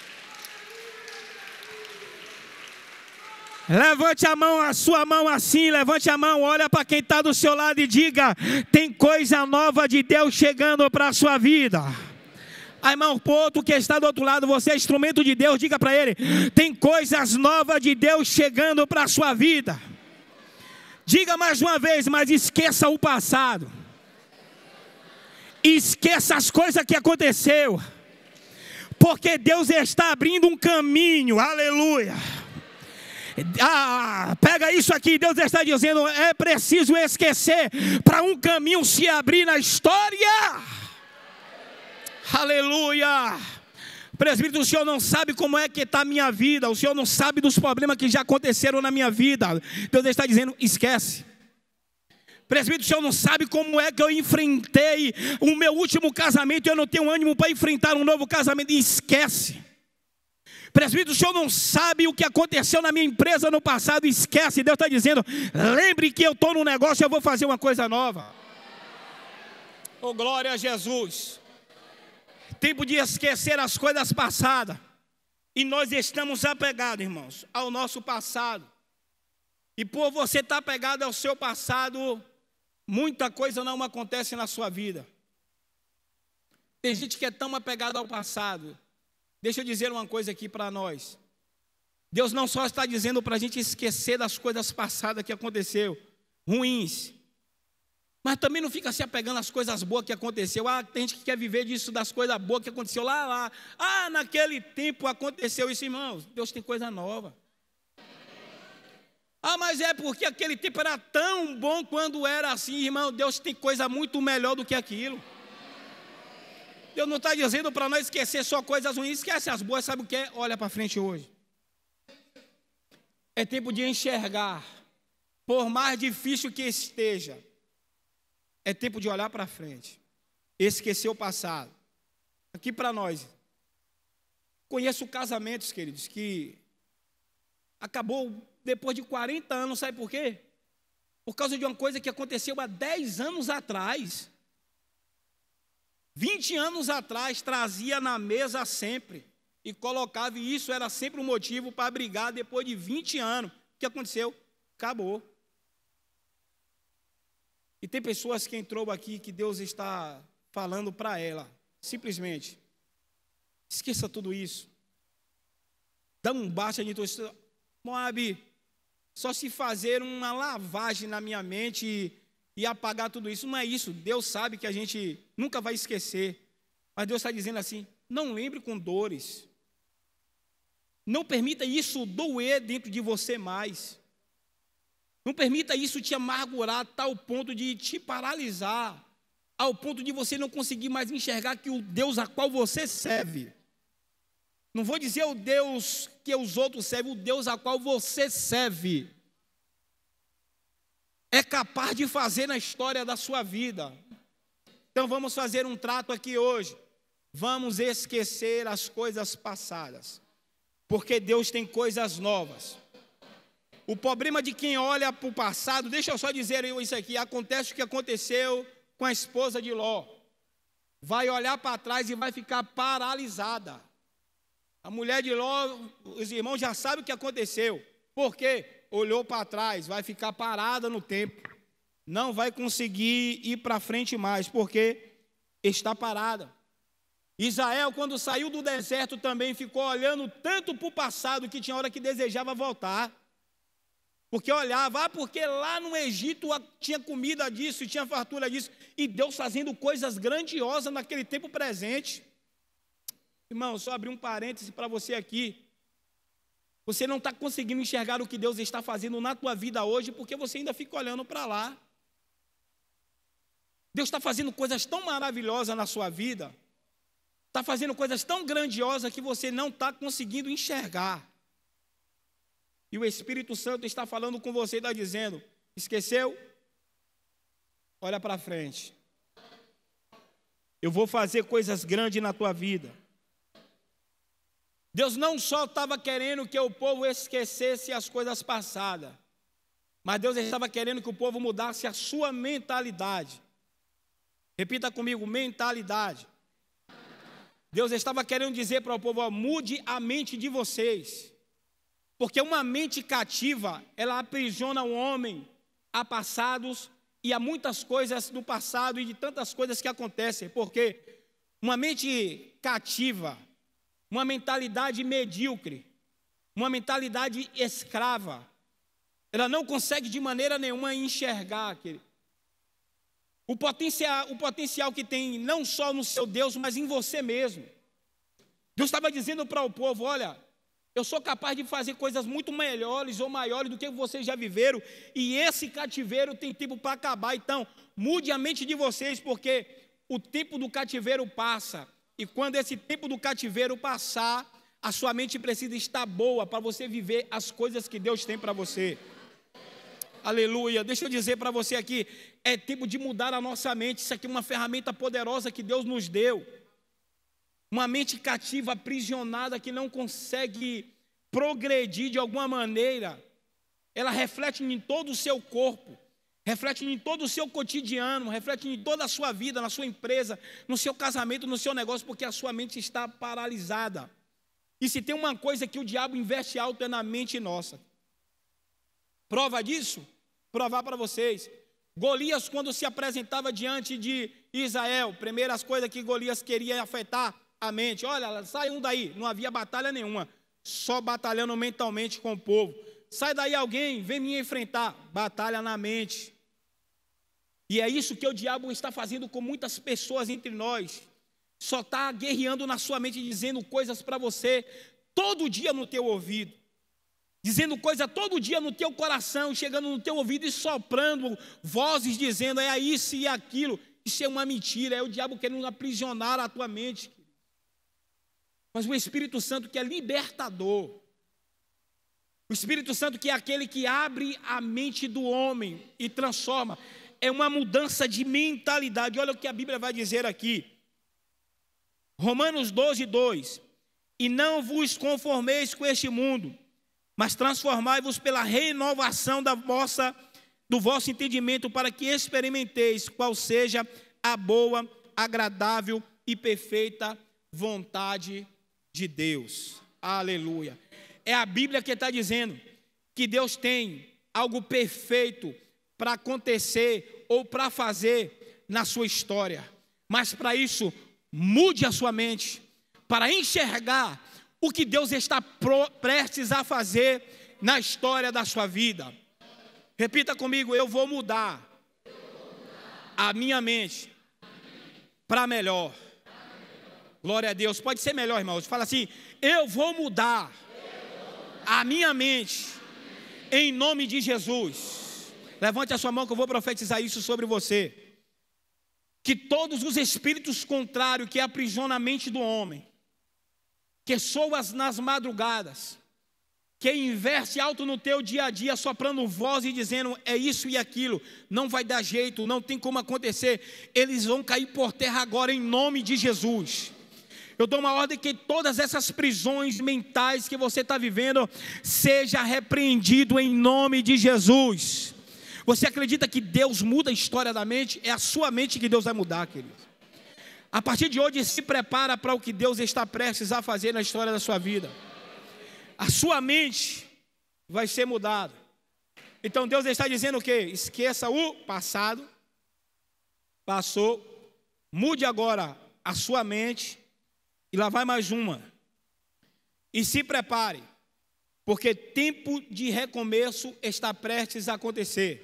Levante a mão, a sua mão assim, levante a mão, olha para quem está do seu lado e diga: tem coisa nova de Deus chegando para a sua vida. Aí, irmão, o outro que está do outro lado, você é instrumento de Deus, diga para ele: tem coisas novas de Deus chegando para a sua vida. Diga mais uma vez, mas esqueça o passado. Esqueça as coisas que aconteceu, porque Deus está abrindo um caminho, aleluia. Ah, pega isso aqui, Deus está dizendo: é preciso esquecer para um caminho se abrir na história. Aleluia. Presbítero, o senhor não sabe como é que está a minha vida, o senhor não sabe dos problemas que já aconteceram na minha vida. Deus está dizendo: esquece. Presbítero, o senhor não sabe como é que eu enfrentei o meu último casamento e eu não tenho ânimo para enfrentar um novo casamento. Esquece. Presbítero, o senhor não sabe o que aconteceu na minha empresa no passado. Esquece. Deus está dizendo: lembre que eu estou no negócio e eu vou fazer uma coisa nova. Oh, glória a Jesus. Tempo de esquecer as coisas passadas. E nós estamos apegados, irmãos, ao nosso passado. E por você estar apegado ao seu passado, muita coisa não acontece na sua vida. Tem gente que é tão apegada ao passado Deixa eu dizer uma coisa aqui para nós. Deus não só está dizendo para a gente esquecer das coisas passadas que aconteceu, ruins, mas também não fica se apegando às coisas boas que aconteceu. Ah, tem gente que quer viver disso, das coisas boas que aconteceu lá, lá. Ah, naquele tempo aconteceu isso, irmãos. Deus tem coisa nova. Ah, mas é porque aquele tempo era tão bom quando era assim, irmão. Deus tem coisa muito melhor do que aquilo. Deus não está dizendo para nós esquecer só coisas ruins. Esquece as boas, sabe o que é? Olha para frente hoje. É tempo de enxergar. Por mais difícil que esteja, é tempo de olhar para frente. Esquecer o passado. Aqui para nós. Conheço casamentos, queridos, que acabou depois de quarenta anos, sabe por quê? Por causa de uma coisa que aconteceu há dez anos atrás. vinte anos atrás, trazia na mesa sempre. E colocava, e isso era sempre um motivo para brigar depois de vinte anos. O que aconteceu? Acabou. E tem pessoas que entrou aqui que Deus está falando para ela, simplesmente, esqueça tudo isso. Dá um basta de torcida. Moab, só se fazer uma lavagem na minha mente e, e apagar tudo isso. Não é isso. Deus sabe que a gente nunca vai esquecer. Mas Deus está dizendo assim, não lembre com dores. Não permita isso doer dentro de você mais. Não permita isso te amargurar a tal ponto de te paralisar, ao ponto de você não conseguir mais enxergar que o Deus a qual você serve, não vou dizer o Deus que os outros servem, o Deus a qual você serve, é capaz de fazer na história da sua vida. Então vamos fazer um trato aqui hoje. Vamos esquecer as coisas passadas, porque Deus tem coisas novas. O problema de quem olha para o passado, deixa eu só dizer isso aqui, acontece o que aconteceu com a esposa de Ló. Vai olhar para trás e vai ficar paralisada. A mulher de Ló, os irmãos já sabem o que aconteceu. Por quê? Olhou para trás, vai ficar parada no tempo. Não vai conseguir ir para frente mais, porque está parada. Israel, quando saiu do deserto, também ficou olhando tanto para o passado que tinha hora que desejava voltar. Porque olhava, ah, porque lá no Egito tinha comida disso, tinha fartura disso, e Deus fazendo coisas grandiosas naquele tempo presente. Irmão, só abrir um parêntese para você aqui. Você não está conseguindo enxergar o que Deus está fazendo na tua vida hoje, porque você ainda fica olhando para lá. Deus está fazendo coisas tão maravilhosas na sua vida, está fazendo coisas tão grandiosas que você não está conseguindo enxergar. E o Espírito Santo está falando com você e está dizendo, esqueceu? Olha para frente. Eu vou fazer coisas grandes na tua vida. Deus não só estava querendo que o povo esquecesse as coisas passadas, mas Deus estava querendo que o povo mudasse a sua mentalidade. Repita comigo, mentalidade. Deus estava querendo dizer para o povo, ó, mude a mente de vocês. Porque uma mente cativa, ela aprisiona o homem a passados e a muitas coisas do passado e de tantas coisas que acontecem. Porque uma mente cativa, uma mentalidade medíocre, uma mentalidade escrava, ela não consegue de maneira nenhuma enxergar aquele. O potencial, o potencial que tem não só no seu Deus, mas em você mesmo. Deus estava dizendo para o povo, olha, eu sou capaz de fazer coisas muito melhores ou maiores do que vocês já viveram, e esse cativeiro tem tempo para acabar. Então, mude a mente de vocês, porque o tempo do cativeiro passa, e quando esse tempo do cativeiro passar, a sua mente precisa estar boa para você viver as coisas que Deus tem para você. Aleluia. Deixa eu dizer para você aqui, é tempo de mudar a nossa mente. Isso aqui é uma ferramenta poderosa que Deus nos deu. Uma mente cativa, aprisionada, que não consegue progredir de alguma maneira. Ela reflete em todo o seu corpo, reflete em todo o seu cotidiano, reflete em toda a sua vida, na sua empresa, no seu casamento, no seu negócio, porque a sua mente está paralisada. E se tem uma coisa que o diabo investe alto é na mente nossa. Prova disso? Provar para vocês. Golias, quando se apresentava diante de Israel, primeiras coisas que Golias queria afetar, a mente. Olha, sai um daí. Não havia batalha nenhuma. Só batalhando mentalmente com o povo. Sai daí alguém, vem me enfrentar. Batalha na mente. E é isso que o diabo está fazendo com muitas pessoas entre nós. Só está guerreando na sua mente, dizendo coisas para você todo dia no teu ouvido. Dizendo coisa todo dia no teu coração, chegando no teu ouvido e soprando vozes dizendo é isso e aquilo. Isso é uma mentira, é o diabo querendo aprisionar a tua mente. Mas o Espírito Santo que é libertador. O Espírito Santo que é aquele que abre a mente do homem e transforma. É uma mudança de mentalidade. Olha o que a Bíblia vai dizer aqui. Romanos doze, dois. E não vos conformeis com este mundo, mas transformai-vos pela renovação da vossa, do vosso entendimento, para que experimenteis qual seja a boa, agradável e perfeita vontade de Deus. Aleluia. É a Bíblia que está dizendo que Deus tem algo perfeito para acontecer ou para fazer na sua história. Mas para isso, mude a sua mente, para enxergar o que Deus está pro, prestes a fazer na história da sua vida. Repita comigo, eu vou mudar a minha mente para melhor. Glória a Deus. Pode ser melhor, irmãos. Fala assim, eu vou mudar a minha mente em nome de Jesus. Levante a sua mão que eu vou profetizar isso sobre você. Que todos os espíritos contrários que aprisionam a mente do homem, que soas nas madrugadas, que investe alto no teu dia a dia, soprando voz e dizendo é isso e aquilo, não vai dar jeito, não tem como acontecer, eles vão cair por terra agora em nome de Jesus. Eu dou uma ordem que todas essas prisões mentais que você está vivendo, seja repreendido em nome de Jesus. Você acredita que Deus muda a história da mente? É a sua mente que Deus vai mudar, querido. A partir de hoje, se prepara para o que Deus está prestes a fazer na história da sua vida. A sua mente vai ser mudada. Então Deus está dizendo o quê? Esqueça o passado. Passou. Mude agora a sua mente. E lá vai mais uma. E se prepare. Porque tempo de recomeço está prestes a acontecer.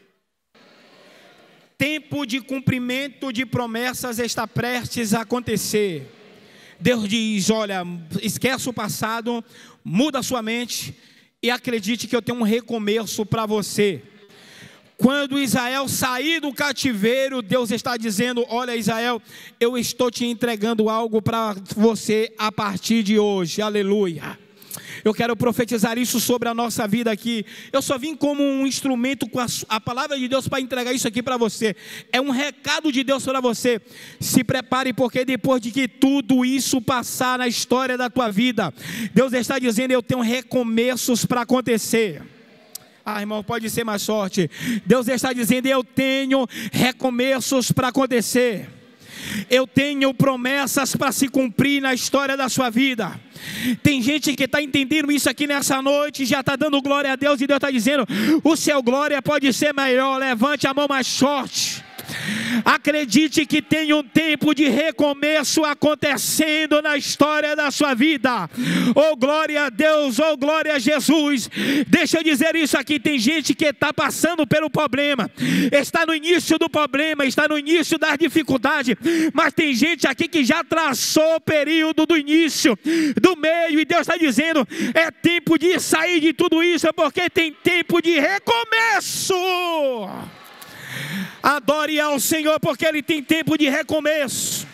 Tempo de cumprimento de promessas está prestes a acontecer. Deus diz, olha, esquece o passado, muda a sua mente e acredite que eu tenho um recomeço para você. Quando Israel sair do cativeiro, Deus está dizendo, olha Israel, eu estou te entregando algo para você a partir de hoje, aleluia. Eu quero profetizar isso sobre a nossa vida aqui. Eu só vim como um instrumento com a, a palavra de Deus para entregar isso aqui para você. É um recado de Deus para você. Se prepare, porque depois de que tudo isso passar na história da tua vida, Deus está dizendo, eu tenho recomeços para acontecer. Ah, irmão, pode ser mais forte. Deus está dizendo, eu tenho recomeços para acontecer. Eu tenho promessas para se cumprir na história da sua vida. Tem gente que está entendendo isso aqui nessa noite, já está dando glória a Deus, e Deus está dizendo, o seu glória pode ser maior. Levante a mão mais forte. Acredite que tem um tempo de recomeço acontecendo na história da sua vida. Oh glória a Deus, oh glória a Jesus. Deixa eu dizer isso aqui, tem gente que está passando pelo problema, está no início do problema, está no início das dificuldades, mas tem gente aqui que já traçou o período do início, do meio, e Deus está dizendo, é tempo de sair de tudo isso, porque tem tempo de recomeço. Adore ao Senhor, porque Ele tem tempo de recomeço.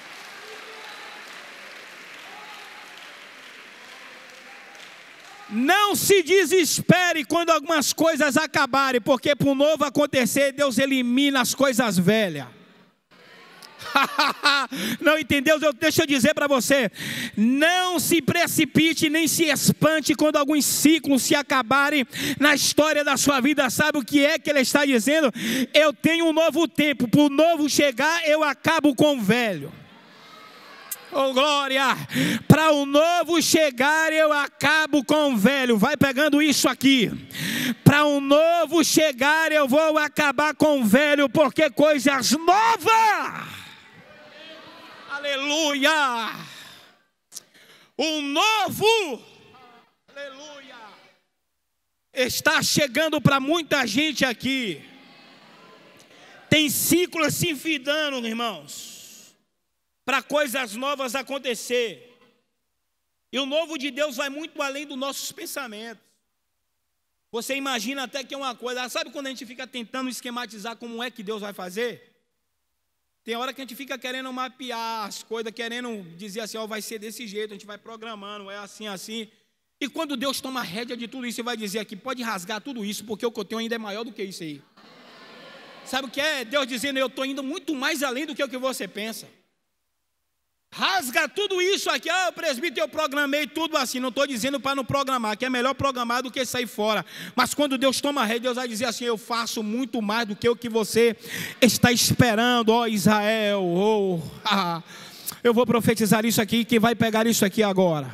Não se desespere quando algumas coisas acabarem, porque para o novo acontecer, Deus elimina as coisas velhas. Não entendeu? Eu, deixa eu dizer para você, não se precipite nem se espante quando alguns ciclos se acabarem na história da sua vida. Sabe o que é que Ele está dizendo? Eu tenho um novo tempo, para o novo chegar eu acabo com o velho. Oh glória, para o novo chegar eu acabo com o velho. Vai pegando isso aqui. Para o novo chegar eu vou acabar com o velho, porque coisas novas, aleluia, O novo, aleluia, está chegando para muita gente aqui. Tem ciclos se enfidando, irmãos, para coisas novas acontecer. E o novo de Deus vai muito além dos nossos pensamentos. Você imagina até que é uma coisa, sabe quando a gente fica tentando esquematizar como é que Deus vai fazer? Tem hora que a gente fica querendo mapear as coisas, querendo dizer assim, ó, vai ser desse jeito, a gente vai programando, é assim, assim. E quando Deus toma a rédea de tudo isso, Ele vai dizer aqui, pode rasgar tudo isso, porque o que eu tenho ainda é maior do que isso aí. Sabe o que é? Deus dizendo, eu estou indo muito mais além do que o que você pensa. Rasga tudo isso aqui, ah, presbítero, eu programei tudo assim. Não estou dizendo para não programar, que é melhor programar do que sair fora. Mas quando Deus toma a rédea, Deus vai dizer assim, eu faço muito mais do que o que você está esperando, ó Israel. Oh, ah, eu vou profetizar isso aqui, quem vai pegar isso aqui agora?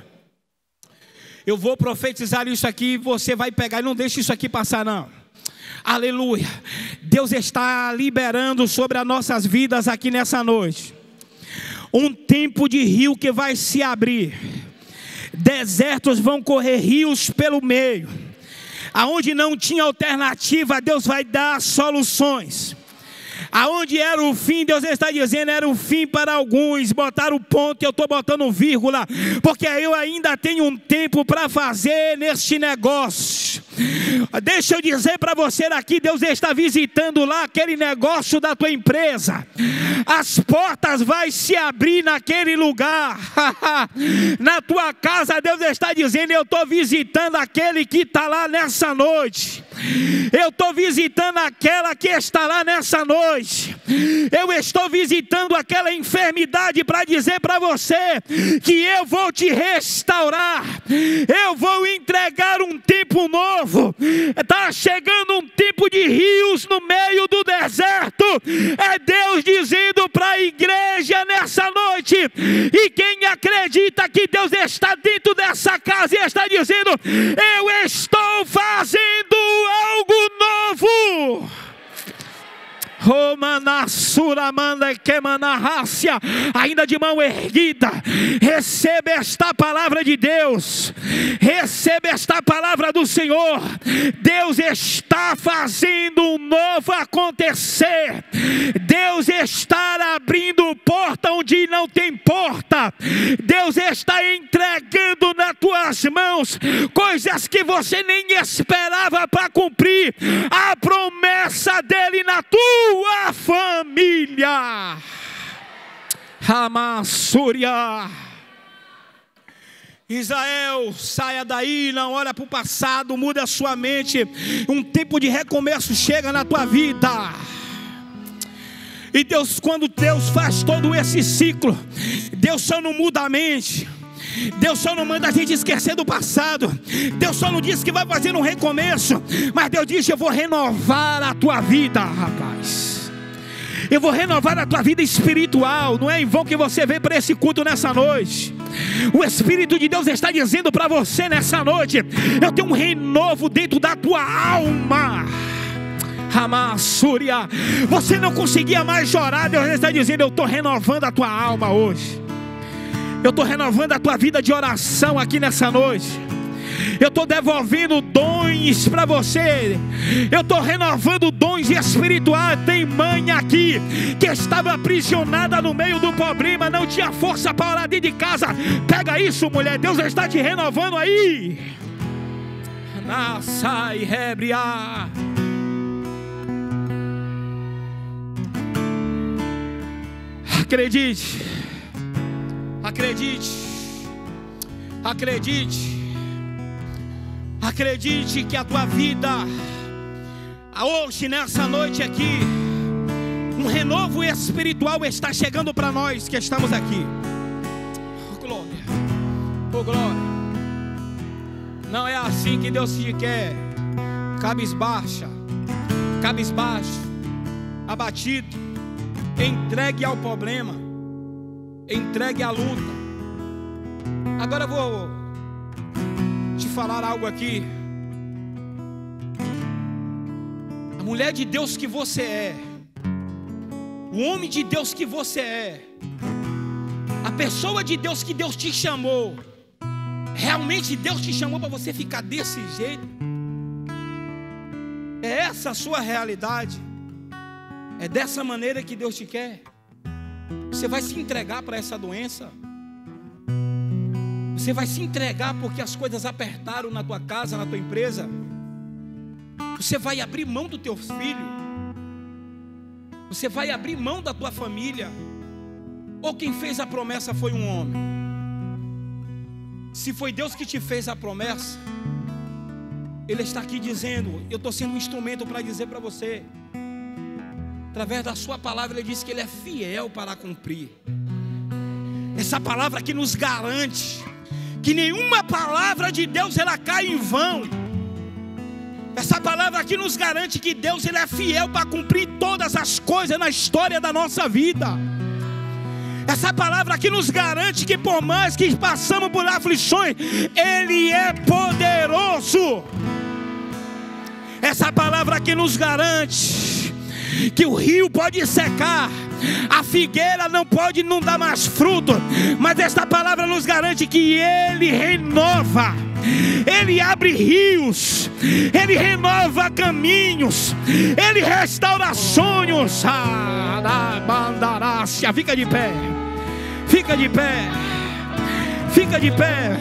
Eu vou profetizar isso aqui, você vai pegar, e não deixe isso aqui passar não. Aleluia. Deus está liberando sobre as nossas vidas aqui nessa noite um tempo de rio que vai se abrir. Desertos vão correr rios pelo meio. Aonde não tinha alternativa, Deus vai dar soluções. Aonde era o fim, Deus está dizendo, era o fim para alguns. Botaram ponto, eu estou botando vírgula, porque eu ainda tenho um tempo para fazer neste negócio. Deixa eu dizer para você aqui, Deus está visitando lá aquele negócio da tua empresa. As portas vão se abrir naquele lugar. Na tua casa, Deus está dizendo, eu estou visitando aquele que está lá nessa noite. Eu estou visitando aquela que está lá nessa noite. Eu estou visitando aquela enfermidade para dizer para você que eu vou te restaurar. Eu vou entregar um tempo novo. Está chegando um tempo de rios no meio do deserto. É Deus dizendo para a igreja nessa noite. E quem acredita que Deus está dentro dessa casa e está dizendo, eu estou fazendo algo novo. Ainda de mão erguida, receba esta palavra de Deus, receba esta palavra do Senhor. Deus está fazendo um novo acontecer. Deus está abrindo porta onde não tem porta. Deus está entregando nas tuas mãos coisas que você nem esperava para cumprir. A promessa dele na tua tua família. Ramassúria. Israel, saia daí, não olha para o passado, muda a sua mente. Um tempo de recomeço chega na tua vida. E Deus, quando Deus faz todo esse ciclo, Deus só não muda a mente. Deus só não manda a gente esquecer do passado. Deus só não diz que vai fazer um recomeço, mas Deus diz, eu vou renovar a tua vida, rapaz. Eu vou renovar a tua vida espiritual. Não é em vão que você veio para esse culto nessa noite. O Espírito de Deus está dizendo para você nessa noite, eu tenho um renovo dentro da tua alma. Ramassúria. Você não conseguia mais chorar, Deus está dizendo, eu estou renovando a tua alma hoje. Eu estou renovando a tua vida de oração aqui nessa noite. Eu estou devolvendo dons para você. Eu estou renovando dons espirituais. Tem mãe aqui que estava aprisionada no meio do problema, não tinha força para orar dentro de casa. Pega isso, mulher, Deus está te renovando aí. Nasai rebria. Acredite. Acredite, acredite, acredite que a tua vida, hoje, nessa noite aqui, um renovo espiritual está chegando para nós que estamos aqui. Oh, glória, oh, glória. Não é assim que Deus te quer, cabisbaixa, cabisbaixo, abatido, entregue ao problema. Entregue a luta. Agora eu vou te falar algo aqui. A mulher de Deus que você é, o homem de Deus que você é, a pessoa de Deus que Deus te chamou, Realmente Deus te chamou para você ficar desse jeito? É essa a sua realidade? É dessa maneira que Deus te quer? Você vai se entregar para essa doença? Você vai se entregar porque as coisas apertaram na tua casa, na tua empresa? Você vai abrir mão do teu filho? Você vai abrir mão da tua família? Ou quem fez a promessa foi um homem? Se foi Deus que te fez a promessa, Ele está aqui dizendo: eu estou sendo um instrumento para dizer para você. Através da sua palavra Ele diz que Ele é fiel para cumprir. Essa palavra que nos garante que nenhuma palavra de Deus ela cai em vão. Essa palavra aqui nos garante que Deus ele é fiel para cumprir todas as coisas na história da nossa vida. Essa palavra aqui nos garante que por mais que passamos por aflições, Ele é poderoso. Essa palavra aqui nos garante que o rio pode secar, a figueira não pode não dar mais fruto, mas esta palavra nos garante que Ele renova, Ele abre rios, Ele renova caminhos, Ele restaura sonhos. Fica de pé, fica de pé, fica de pé.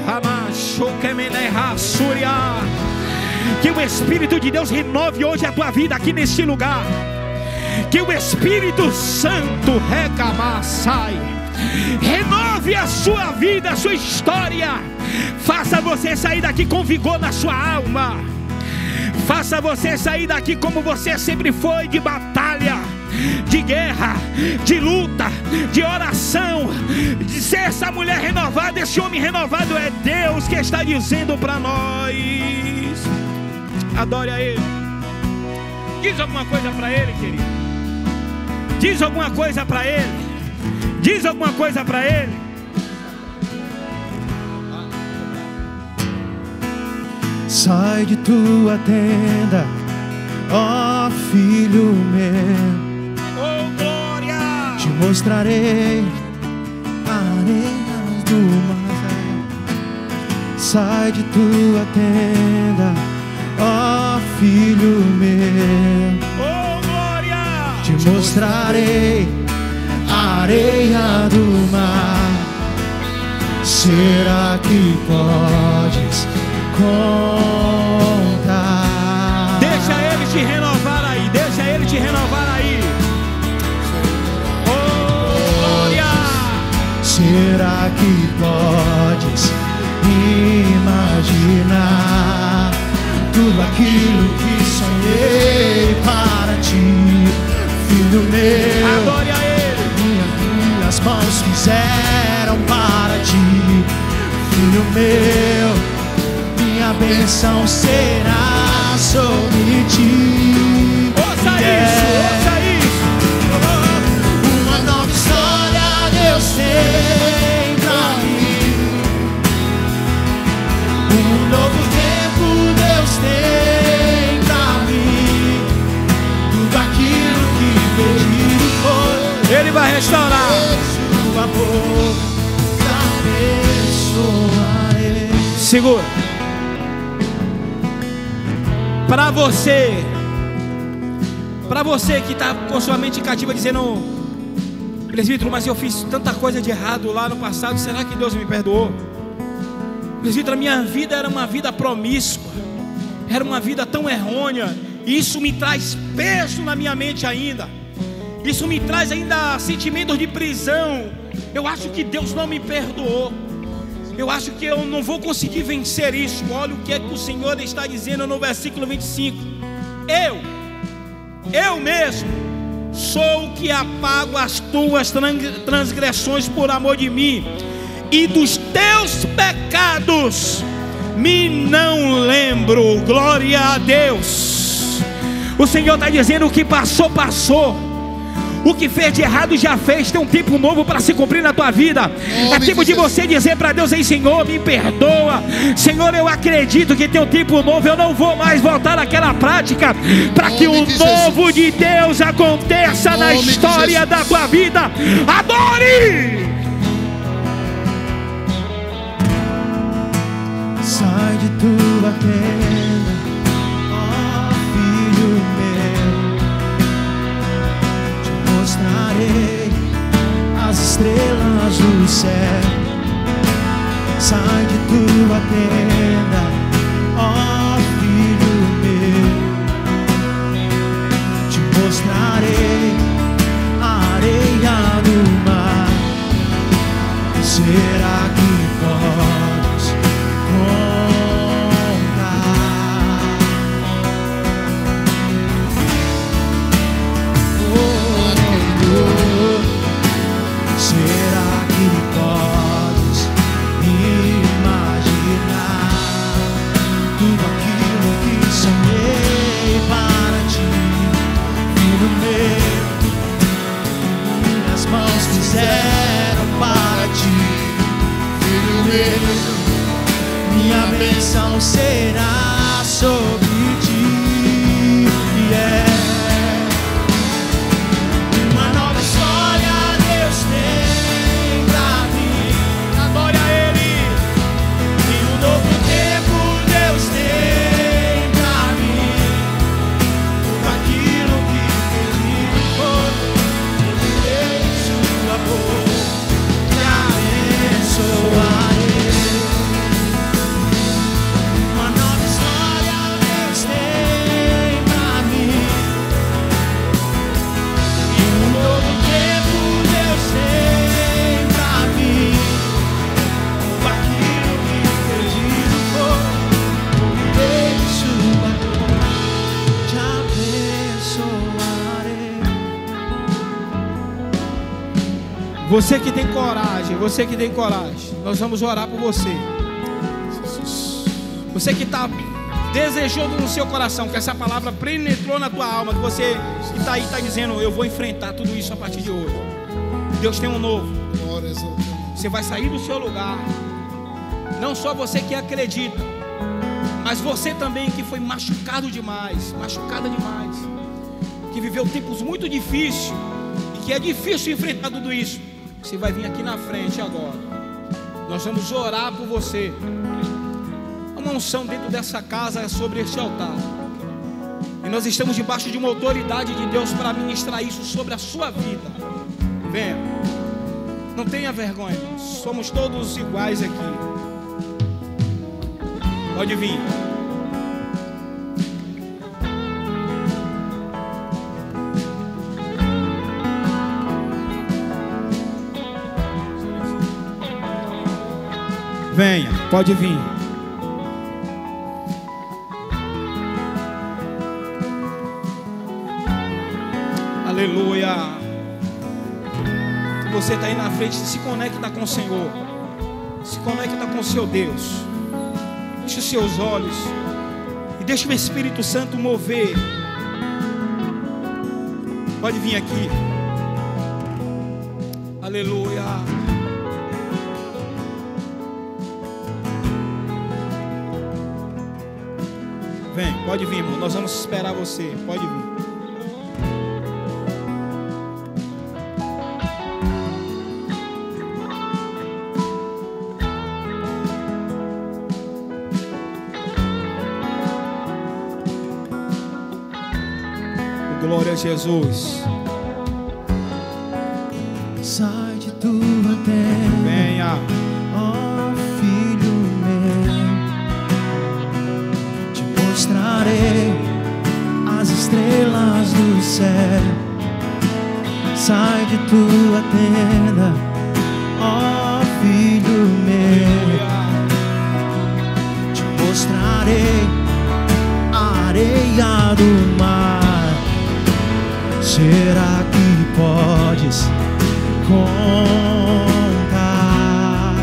Que o Espírito de Deus renove hoje a tua vida aqui neste lugar. Que o Espírito Santo recamassai, renove a sua vida, a sua história. Faça você sair daqui com vigor na sua alma. Faça você sair daqui como você sempre foi, de batalha, de guerra, de luta, de oração, de ser essa mulher renovada, esse homem renovado. É Deus que está dizendo para nós. Adore a Ele. Diz alguma coisa para Ele, querido. Diz alguma coisa para Ele. Diz alguma coisa para Ele. Sai de tua tenda, ó filho meu. Oh, glória! Te mostrarei arenas do mar. Sai de tua tenda, ó filho meu. Oh, glória! Te mostrarei a areia do mar. Será que podes contar? Deixa Ele te renovar aí, deixa Ele te renovar aí. Oh, glória! Será que podes imaginar tudo aquilo que sonhei para ti, filho meu? Adore a Ele. Minha, minhas mãos fizeram para ti, filho meu. Minha bênção será sobre ti. Ouça Yeah. isso, ouça isso. Uma nova história Deus tem pra mim. Um novo tempo Deus tem pra mim. Tudo aquilo que perdido foi, Ele vai restaurar. Sua boca abençoarei. Segura. Para você, para você que está com sua mente cativa dizendo: presbítero, mas eu fiz tanta coisa de errado lá no passado, será que Deus me perdoou? Presbítero, a minha vida era uma vida promíscua, era uma vida tão errônea, e isso me traz peso na minha mente ainda, isso me traz ainda sentimentos de prisão. Eu acho que Deus não me perdoou, eu acho que eu não vou conseguir vencer isso. Olha o que é que o Senhor está dizendo no versículo vinte e cinco. Eu, eu mesmo sou o que apago as tuas transgressões por amor de mim, e dos teus pecados me não lembro. Glória a Deus. O Senhor está dizendo: o que passou, passou. O que fez de errado já fez. Tem um tempo novo para se cumprir na tua vida. É tempo de você dizer para Deus: ei, Senhor, me perdoa. Senhor, eu acredito que tem um tempo novo. Eu não vou mais voltar àquela prática, para que o novo de Deus aconteça na história da tua vida. Adore! tua tenda, ó filho meu, te mostrarei as estrelas do céu. Sai de tua tenda, ó filho meu, te mostrarei a areia do mar. Será que podes contar? Oh, oh, oh. Será que podes imaginar tudo aquilo que sonhei para ti, filho meu? Minhas mãos fizeram para ti, filho meu. Minha bênção será sobre ti. Yeah. Uma nova história Deus tem pra mim. Adore a Ele. E um novo tempo Deus tem pra mim. Tudo aquilo que Ele foi, Ele em sua boca te abençoarei. Uma nova história Deus tem pra mim. E um novo tempo Deus tem pra mim. Tudo aquilo que perdido foi, Ele em sua boca te abençoarei. Você que tem coragem, você que tem coragem, nós vamos orar por você. Você que está desejando no seu coração, que essa palavra penetrou na tua alma, que você que está aí, está dizendo, eu vou enfrentar tudo isso a partir de hoje. Deus tem um novo. Você vai sair do seu lugar. Não só você que acredita, mas você também que foi machucado demais, machucada demais, que viveu tempos muito difíceis e que é difícil enfrentar tudo isso. Você vai vir aqui na frente agora. Nós vamos orar por você. Uma unção dentro dessa casa é sobre este altar. E nós estamos debaixo de uma autoridade de Deus para ministrar isso sobre a sua vida. Venha. Não tenha vergonha. Somos todos iguais aqui. Pode vir. Venha, pode vir. Aleluia. Você está aí na frente, se conecta com o Senhor. Se conecta com o seu Deus. Feche os seus olhos e deixa o Espírito Santo mover. Pode vir aqui. Aleluia. Vem, pode vir, irmão. Nós vamos esperar você. Pode vir. Glória a Jesus. Sai de tua terra, Venha. ó filho meu, te mostrarei as estrelas do céu. Sai de tua tenda, ó filho meu, te mostrarei a areia do mar. Será que podes contar?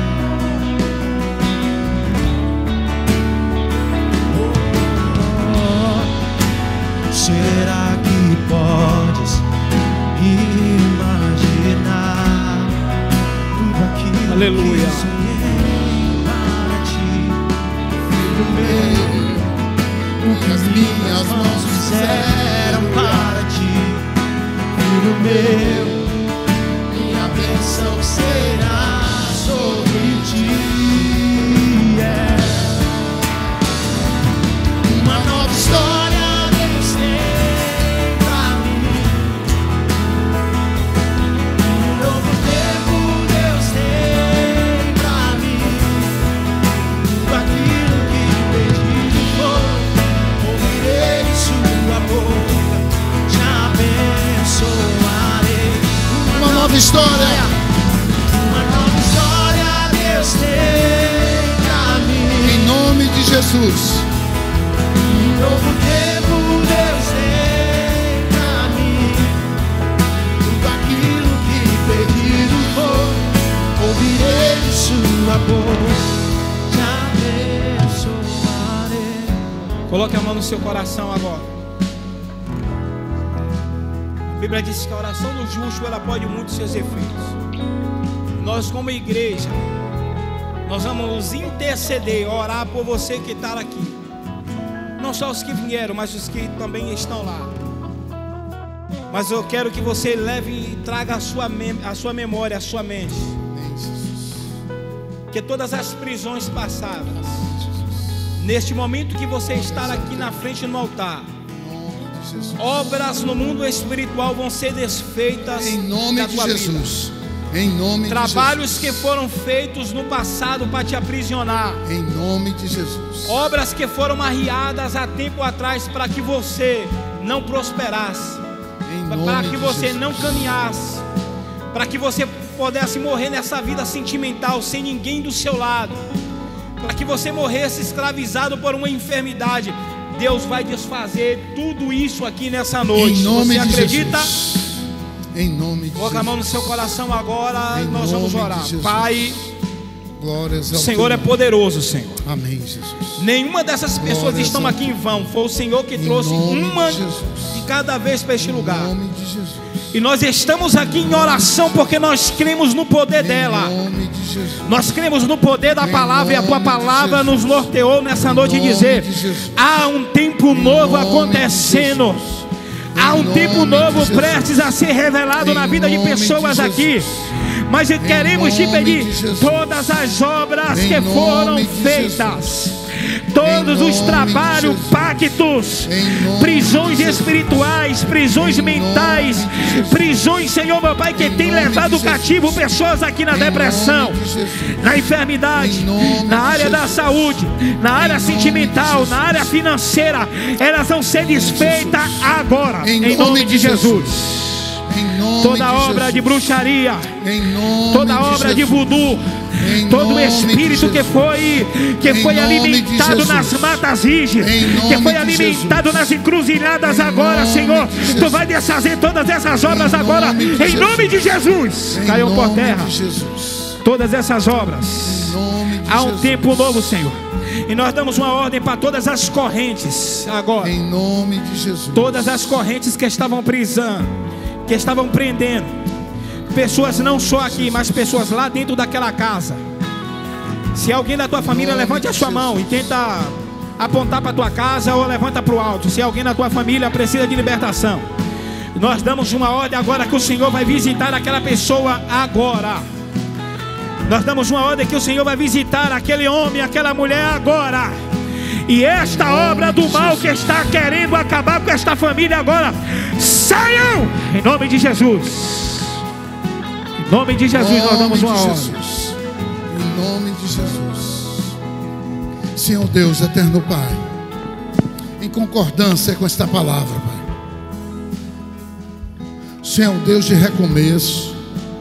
Oh, será que podes imaginar tudo aquilo Aleluia. que sonhei para ti, filho meu? O que as minhas mãos fizeram para ti, filho meu, minha bênção será sobre ti. Yeah. Jesus. Um novo tempo Deus tem pra mim. Tudo aquilo que perdido foi, ouvirei de sua boca, te abençoarei. Coloque a mão no seu coração agora. A Bíblia diz que a oração do justo, ela pode muito seus efeitos. Nós como igreja, nós vamos interceder, orar por você que está aqui. Não só os que vieram, mas os que também estão lá. Mas eu quero que você leve e traga a sua, mem a sua memória, a sua mente. Que todas as prisões passadas, neste momento que você está aqui na frente no altar, obras no mundo espiritual vão ser desfeitas em nome da de tua Jesus. vida. Em nome Trabalhos de Jesus. que foram feitos no passado para te aprisionar. Em nome de Jesus. Obras que foram arriadas há tempo atrás para que você não prosperasse, para que você Jesus. não caminhasse, para que você pudesse morrer nessa vida sentimental sem ninguém do seu lado, para que você morresse escravizado por uma enfermidade. Deus vai desfazer tudo isso aqui nessa noite. Em nome Você de acredita? Jesus. Em nome de Coloca a mão no seu coração agora. Em nós vamos nome orar. de Jesus. Pai, Glórias o ao Senhor teu é nome. poderoso, Senhor. Amém, Jesus. Nenhuma dessas pessoas Glórias estão ao aqui em vão. Foi o Senhor que Em trouxe nome uma de Jesus. de cada vez para este Em lugar. nome de Jesus. E nós estamos aqui em oração porque nós cremos no poder dela. Em nome de Jesus. Nós cremos no poder da Em palavra, e a tua nome de palavra Jesus. nos norteou nessa Em noite nome dizer: de Jesus. há um tempo Em novo nome de acontecendo. Jesus. Há Em um tempo nome de novo Jesus. prestes a ser revelado Em na vida de nome pessoas de aqui. Jesus. Mas queremos te nome pedir de Jesus. todas as obras Em que foram nome de feitas, todos Em os nome trabalhos, de Jesus. pactos, Em nome prisões de Jesus. espirituais, prisões Em nome mentais, de Jesus. prisões, Senhor meu Pai, que Em tem nome levado de cativo Jesus. pessoas aqui na Em depressão, nome de Jesus. na enfermidade, Em nome na de área da Jesus. saúde, na área nome de sentimental, Jesus. na área financeira. Elas vão ser desfeitas agora, Em em nome nome de de Jesus. Jesus. Em nome Toda de obra Jesus. de bruxaria, Em nome toda de obra de Jesus. voodoo, Em todo nome espírito de que Jesus. foi que Em foi nome de alimentado Jesus. nas matas rígidas, Em que nome foi de alimentado Jesus. nas encruzilhadas Em agora, nome Senhor, de tu Jesus. vai desfazer todas essas obras Em agora, nome de em nome de Jesus. Jesus. Em Caiam por nome terra de Jesus. todas essas obras. Em nome de Há um Jesus. tempo novo, Senhor, e nós damos uma ordem para todas as correntes agora. Em nome de Jesus. Todas as correntes que estavam prisando, que estavam prendendo pessoas, não só aqui, mas pessoas lá dentro daquela casa. Se alguém da tua família, levante a sua mão e tenta apontar para a tua casa, ou levanta para o alto. Se alguém da tua família precisa de libertação, nós damos uma ordem agora que o Senhor vai visitar aquela pessoa agora. Nós damos uma ordem que o Senhor vai visitar aquele homem, aquela mulher agora. E esta obra do mal que está querendo acabar com esta família agora, saiam em nome de Jesus. Em nome de Jesus nós damos uma ordem. Jesus. Em nome de Jesus. Senhor Deus, eterno Pai, em concordância com esta palavra, Pai, o Senhor é um Deus de recomeço.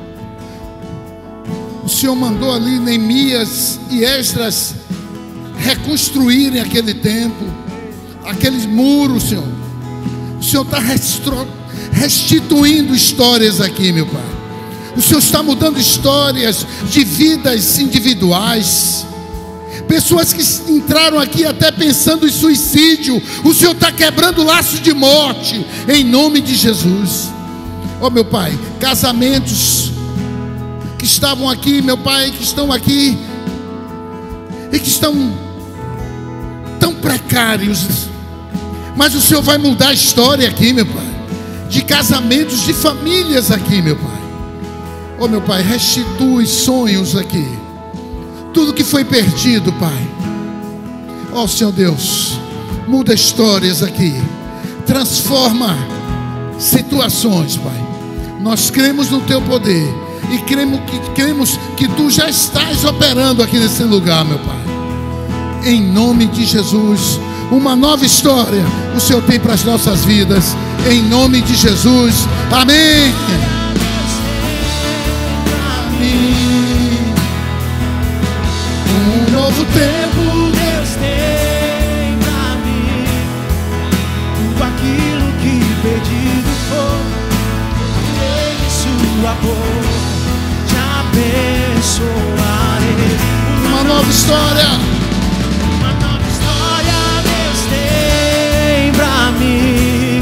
O Senhor mandou ali Neemias e Esdras reconstruírem aquele templo, aqueles muros, Senhor. O Senhor está restituindo histórias aqui, meu Pai. O Senhor está mudando histórias de vidas individuais. Pessoas que entraram aqui até pensando em suicídio, o Senhor está quebrando laços de morte, em nome de Jesus. Ó, meu Pai, casamentos que estavam aqui, meu Pai, que estão aqui e que estão tão precários, mas o Senhor vai mudar a história aqui, meu Pai, de casamentos, de famílias aqui, meu Pai. Ó, meu Pai, restitui sonhos aqui, tudo que foi perdido, Pai. Ó, Senhor Deus, muda histórias aqui, transforma situações, Pai. Nós cremos no Teu poder e cremos que, cremos que Tu já estás operando aqui nesse lugar, meu Pai. Em nome de Jesus, uma nova história o Senhor tem para as nossas vidas, em nome de Jesus, amém. Um novo tempo Deus tem sua boca, te abençoarei. Uma nova história. Uma nova história Deus tem pra mim.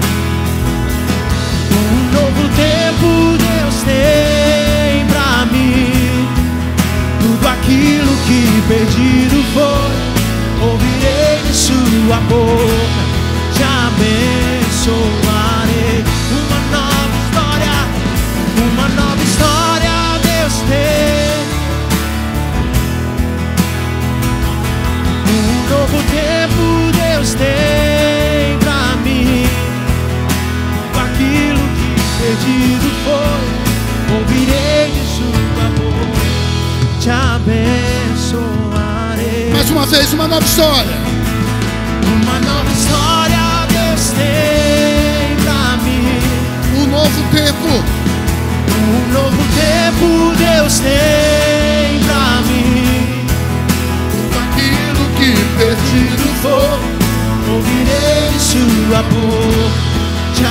Um novo tempo Deus tem pra mim. Tudo aquilo que perdido foi, ouvirei de sua boca, te abençoarei. Uma nova história, uma nova história Deus tem. Um novo tempo Deus tem pra mim. Tudo aquilo que perdido foi, ouvirei de sua boca, te abençoarei. Mais uma vez, uma nova história. Uma nova história Deus tem pra mim. Um novo tempo. Um novo tempo Deus tem pra mim. Tudo aquilo que perdido foi, Ouvirei de sua boca, te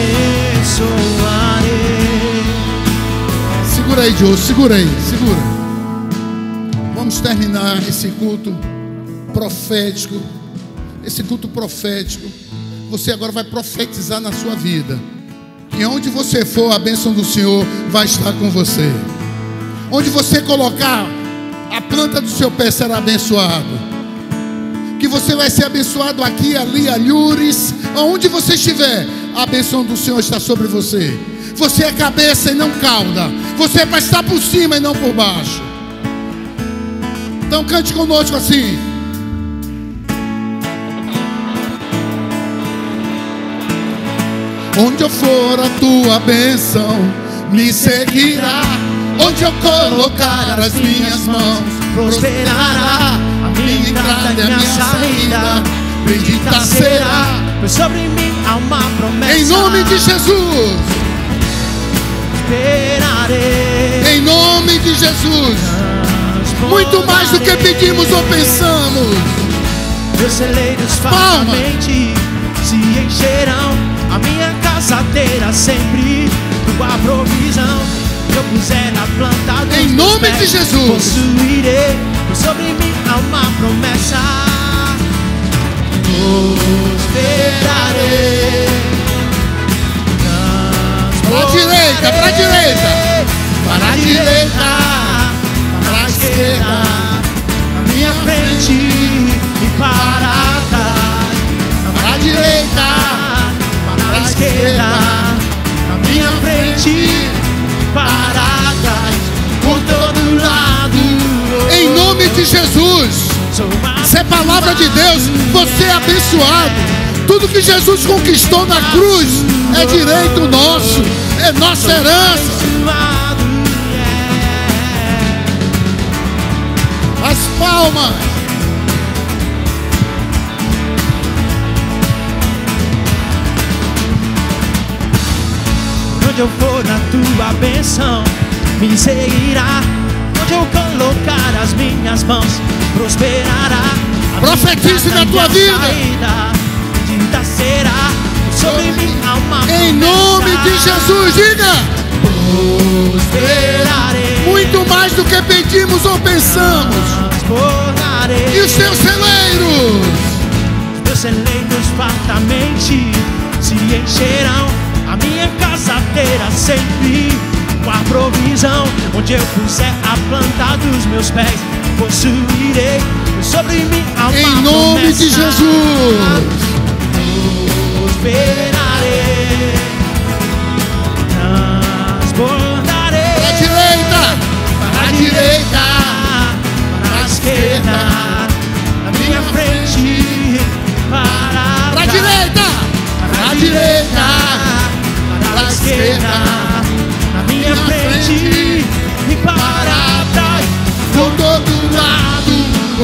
abençoarei. segura aí, Joe, segura aí, segura. Vamos terminar esse culto profético. Esse culto profético. Você agora vai profetizar na sua vida. E onde você for, a bênção do Senhor vai estar com você. Onde você colocar a planta do seu pé será abençoado. Que você vai ser abençoado aqui, ali, alhures. Onde você estiver, a bênção do Senhor está sobre você. Você é cabeça e não cauda. Você é para estar por cima e não por baixo. Então cante conosco assim. Onde eu for, a tua bênção me seguirá. Onde eu colocar as minhas mãos, prosperará. A minha entrada e a minha saída, bendita será. Pois sobre mim há uma promessa. Em nome de Jesus. Esperarei. Em nome de Jesus. Muito mais do que pedimos ou pensamos. Meus celeiros fartamente se encherão. A minha casa terá sempre tua provisão. Eu puser a planta dos em meus nome pés, de Jesus. possuirei. Sobre mim há uma promessa. Prosperarei. Para a direita, para a direita. Para a direita, para a esquerda, na minha frente e para trás. Para a direita, para a esquerda, na minha frente e para trás. Por todo lado, em nome de Jesus. Isso é palavra de Deus. Você é abençoado. Tudo que Jesus conquistou na cruz é direito nosso, é nossa herança. As palmas. Onde eu for, a tua bênção me seguirá. Onde eu colocar as minhas mãos, prosperará. Profetize na tua vida. Bendita será. Sobre mim há uma promessa. Em nome de Jesus, diga. Prosperarei. Muito mais do que pedimos ou pensamos. Transbordarei. E os teus celeiros, Os meus celeiros fartamente se encherão. A minha casa terá sempre a provisão. Onde eu puser a planta dos meus pés, possuirei. Sobre mim há uma em nome promessa. de Jesus. Prosperarei. Transbordarei. Para a direita, Para a direita, para a esquerda, na minha frente, para para a trás. direita, Para a direita, para a esquerda, na minha frente e para trás. por todo lado. Oh,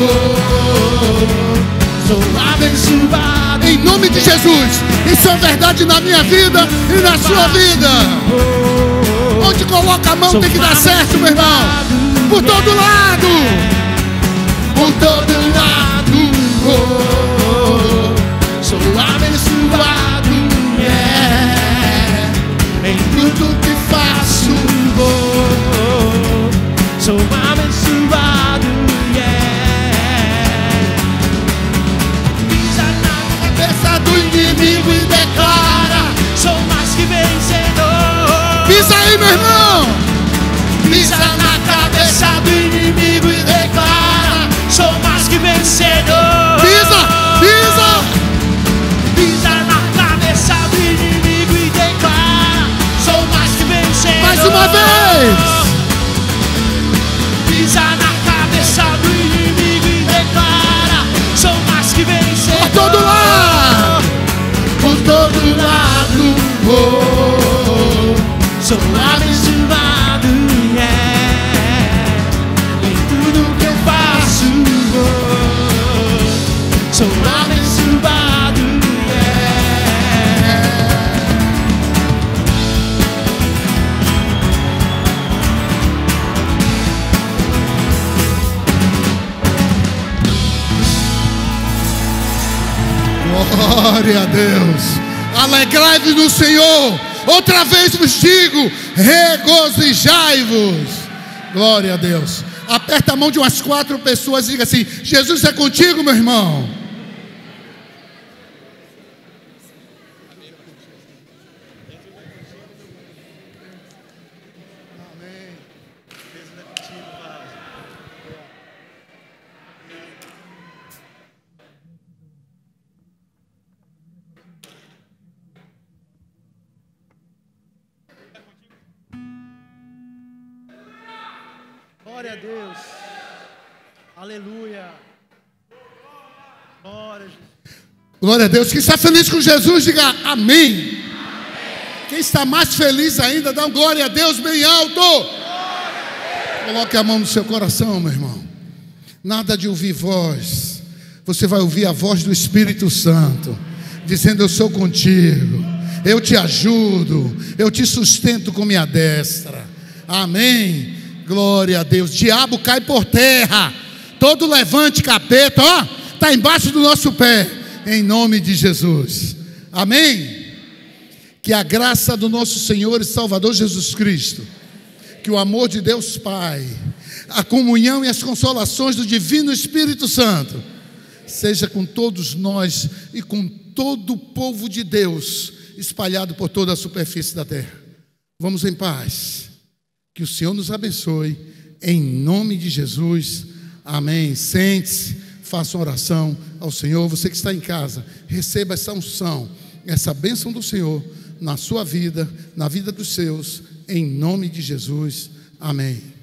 sou abençoado. Em nome de Jesus. Isso é verdade na minha vida e na sua vida. Onde coloca a mão tem que dar certo, meu irmão. Por todo lado. Por todo lado, oh, sou abençoado, yeah. Em tudo que faço, inimigo e declara: sou mais que vencedor. Pisa aí, meu irmão. Pisa na cabeça do inimigo e declara: sou mais que vencedor. Pisa, pisa. Pisa na cabeça do inimigo e declara: sou mais que vencedor. Mais uma vez. Pisa na cabeça do inimigo e declara: sou mais que vencedor. Por todo lado, por todo lado, oh, sou abençoado, yeah. Em tudo que eu faço, oh, sou abençoado, yeah. glória a Deus. Alegrai-vos no Senhor. Outra vez vos digo, regozijai-vos. Glória a Deus. Aperta a mão de umas quatro pessoas e diga assim: Jesus é contigo, meu irmão. Glória a Deus. Aleluia. Glória a Jesus. Glória a Deus. Quem está feliz com Jesus, diga amém. Amém. Quem está mais feliz ainda, dá um glória a Deus bem alto. A Coloque a mão no seu coração, meu irmão. Nada de ouvir voz. Você vai ouvir a voz do Espírito Santo dizendo: eu sou contigo, eu te ajudo, eu te sustento com minha destra. Amém. Glória a Deus. Diabo cai por terra. Todo levante, capeta, ó, está embaixo do nosso pé, em nome de Jesus. Amém. Que a graça do nosso Senhor e Salvador Jesus Cristo, que o amor de Deus Pai, a comunhão e as consolações do Divino Espírito Santo seja com todos nós e com todo o povo de Deus espalhado por toda a superfície da terra. Vamos em paz. Que o Senhor nos abençoe, em nome de Jesus, amém. Sente-se, faça uma oração ao Senhor. Você que está em casa, receba essa unção, essa bênção do Senhor na sua vida, na vida dos seus, em nome de Jesus, amém.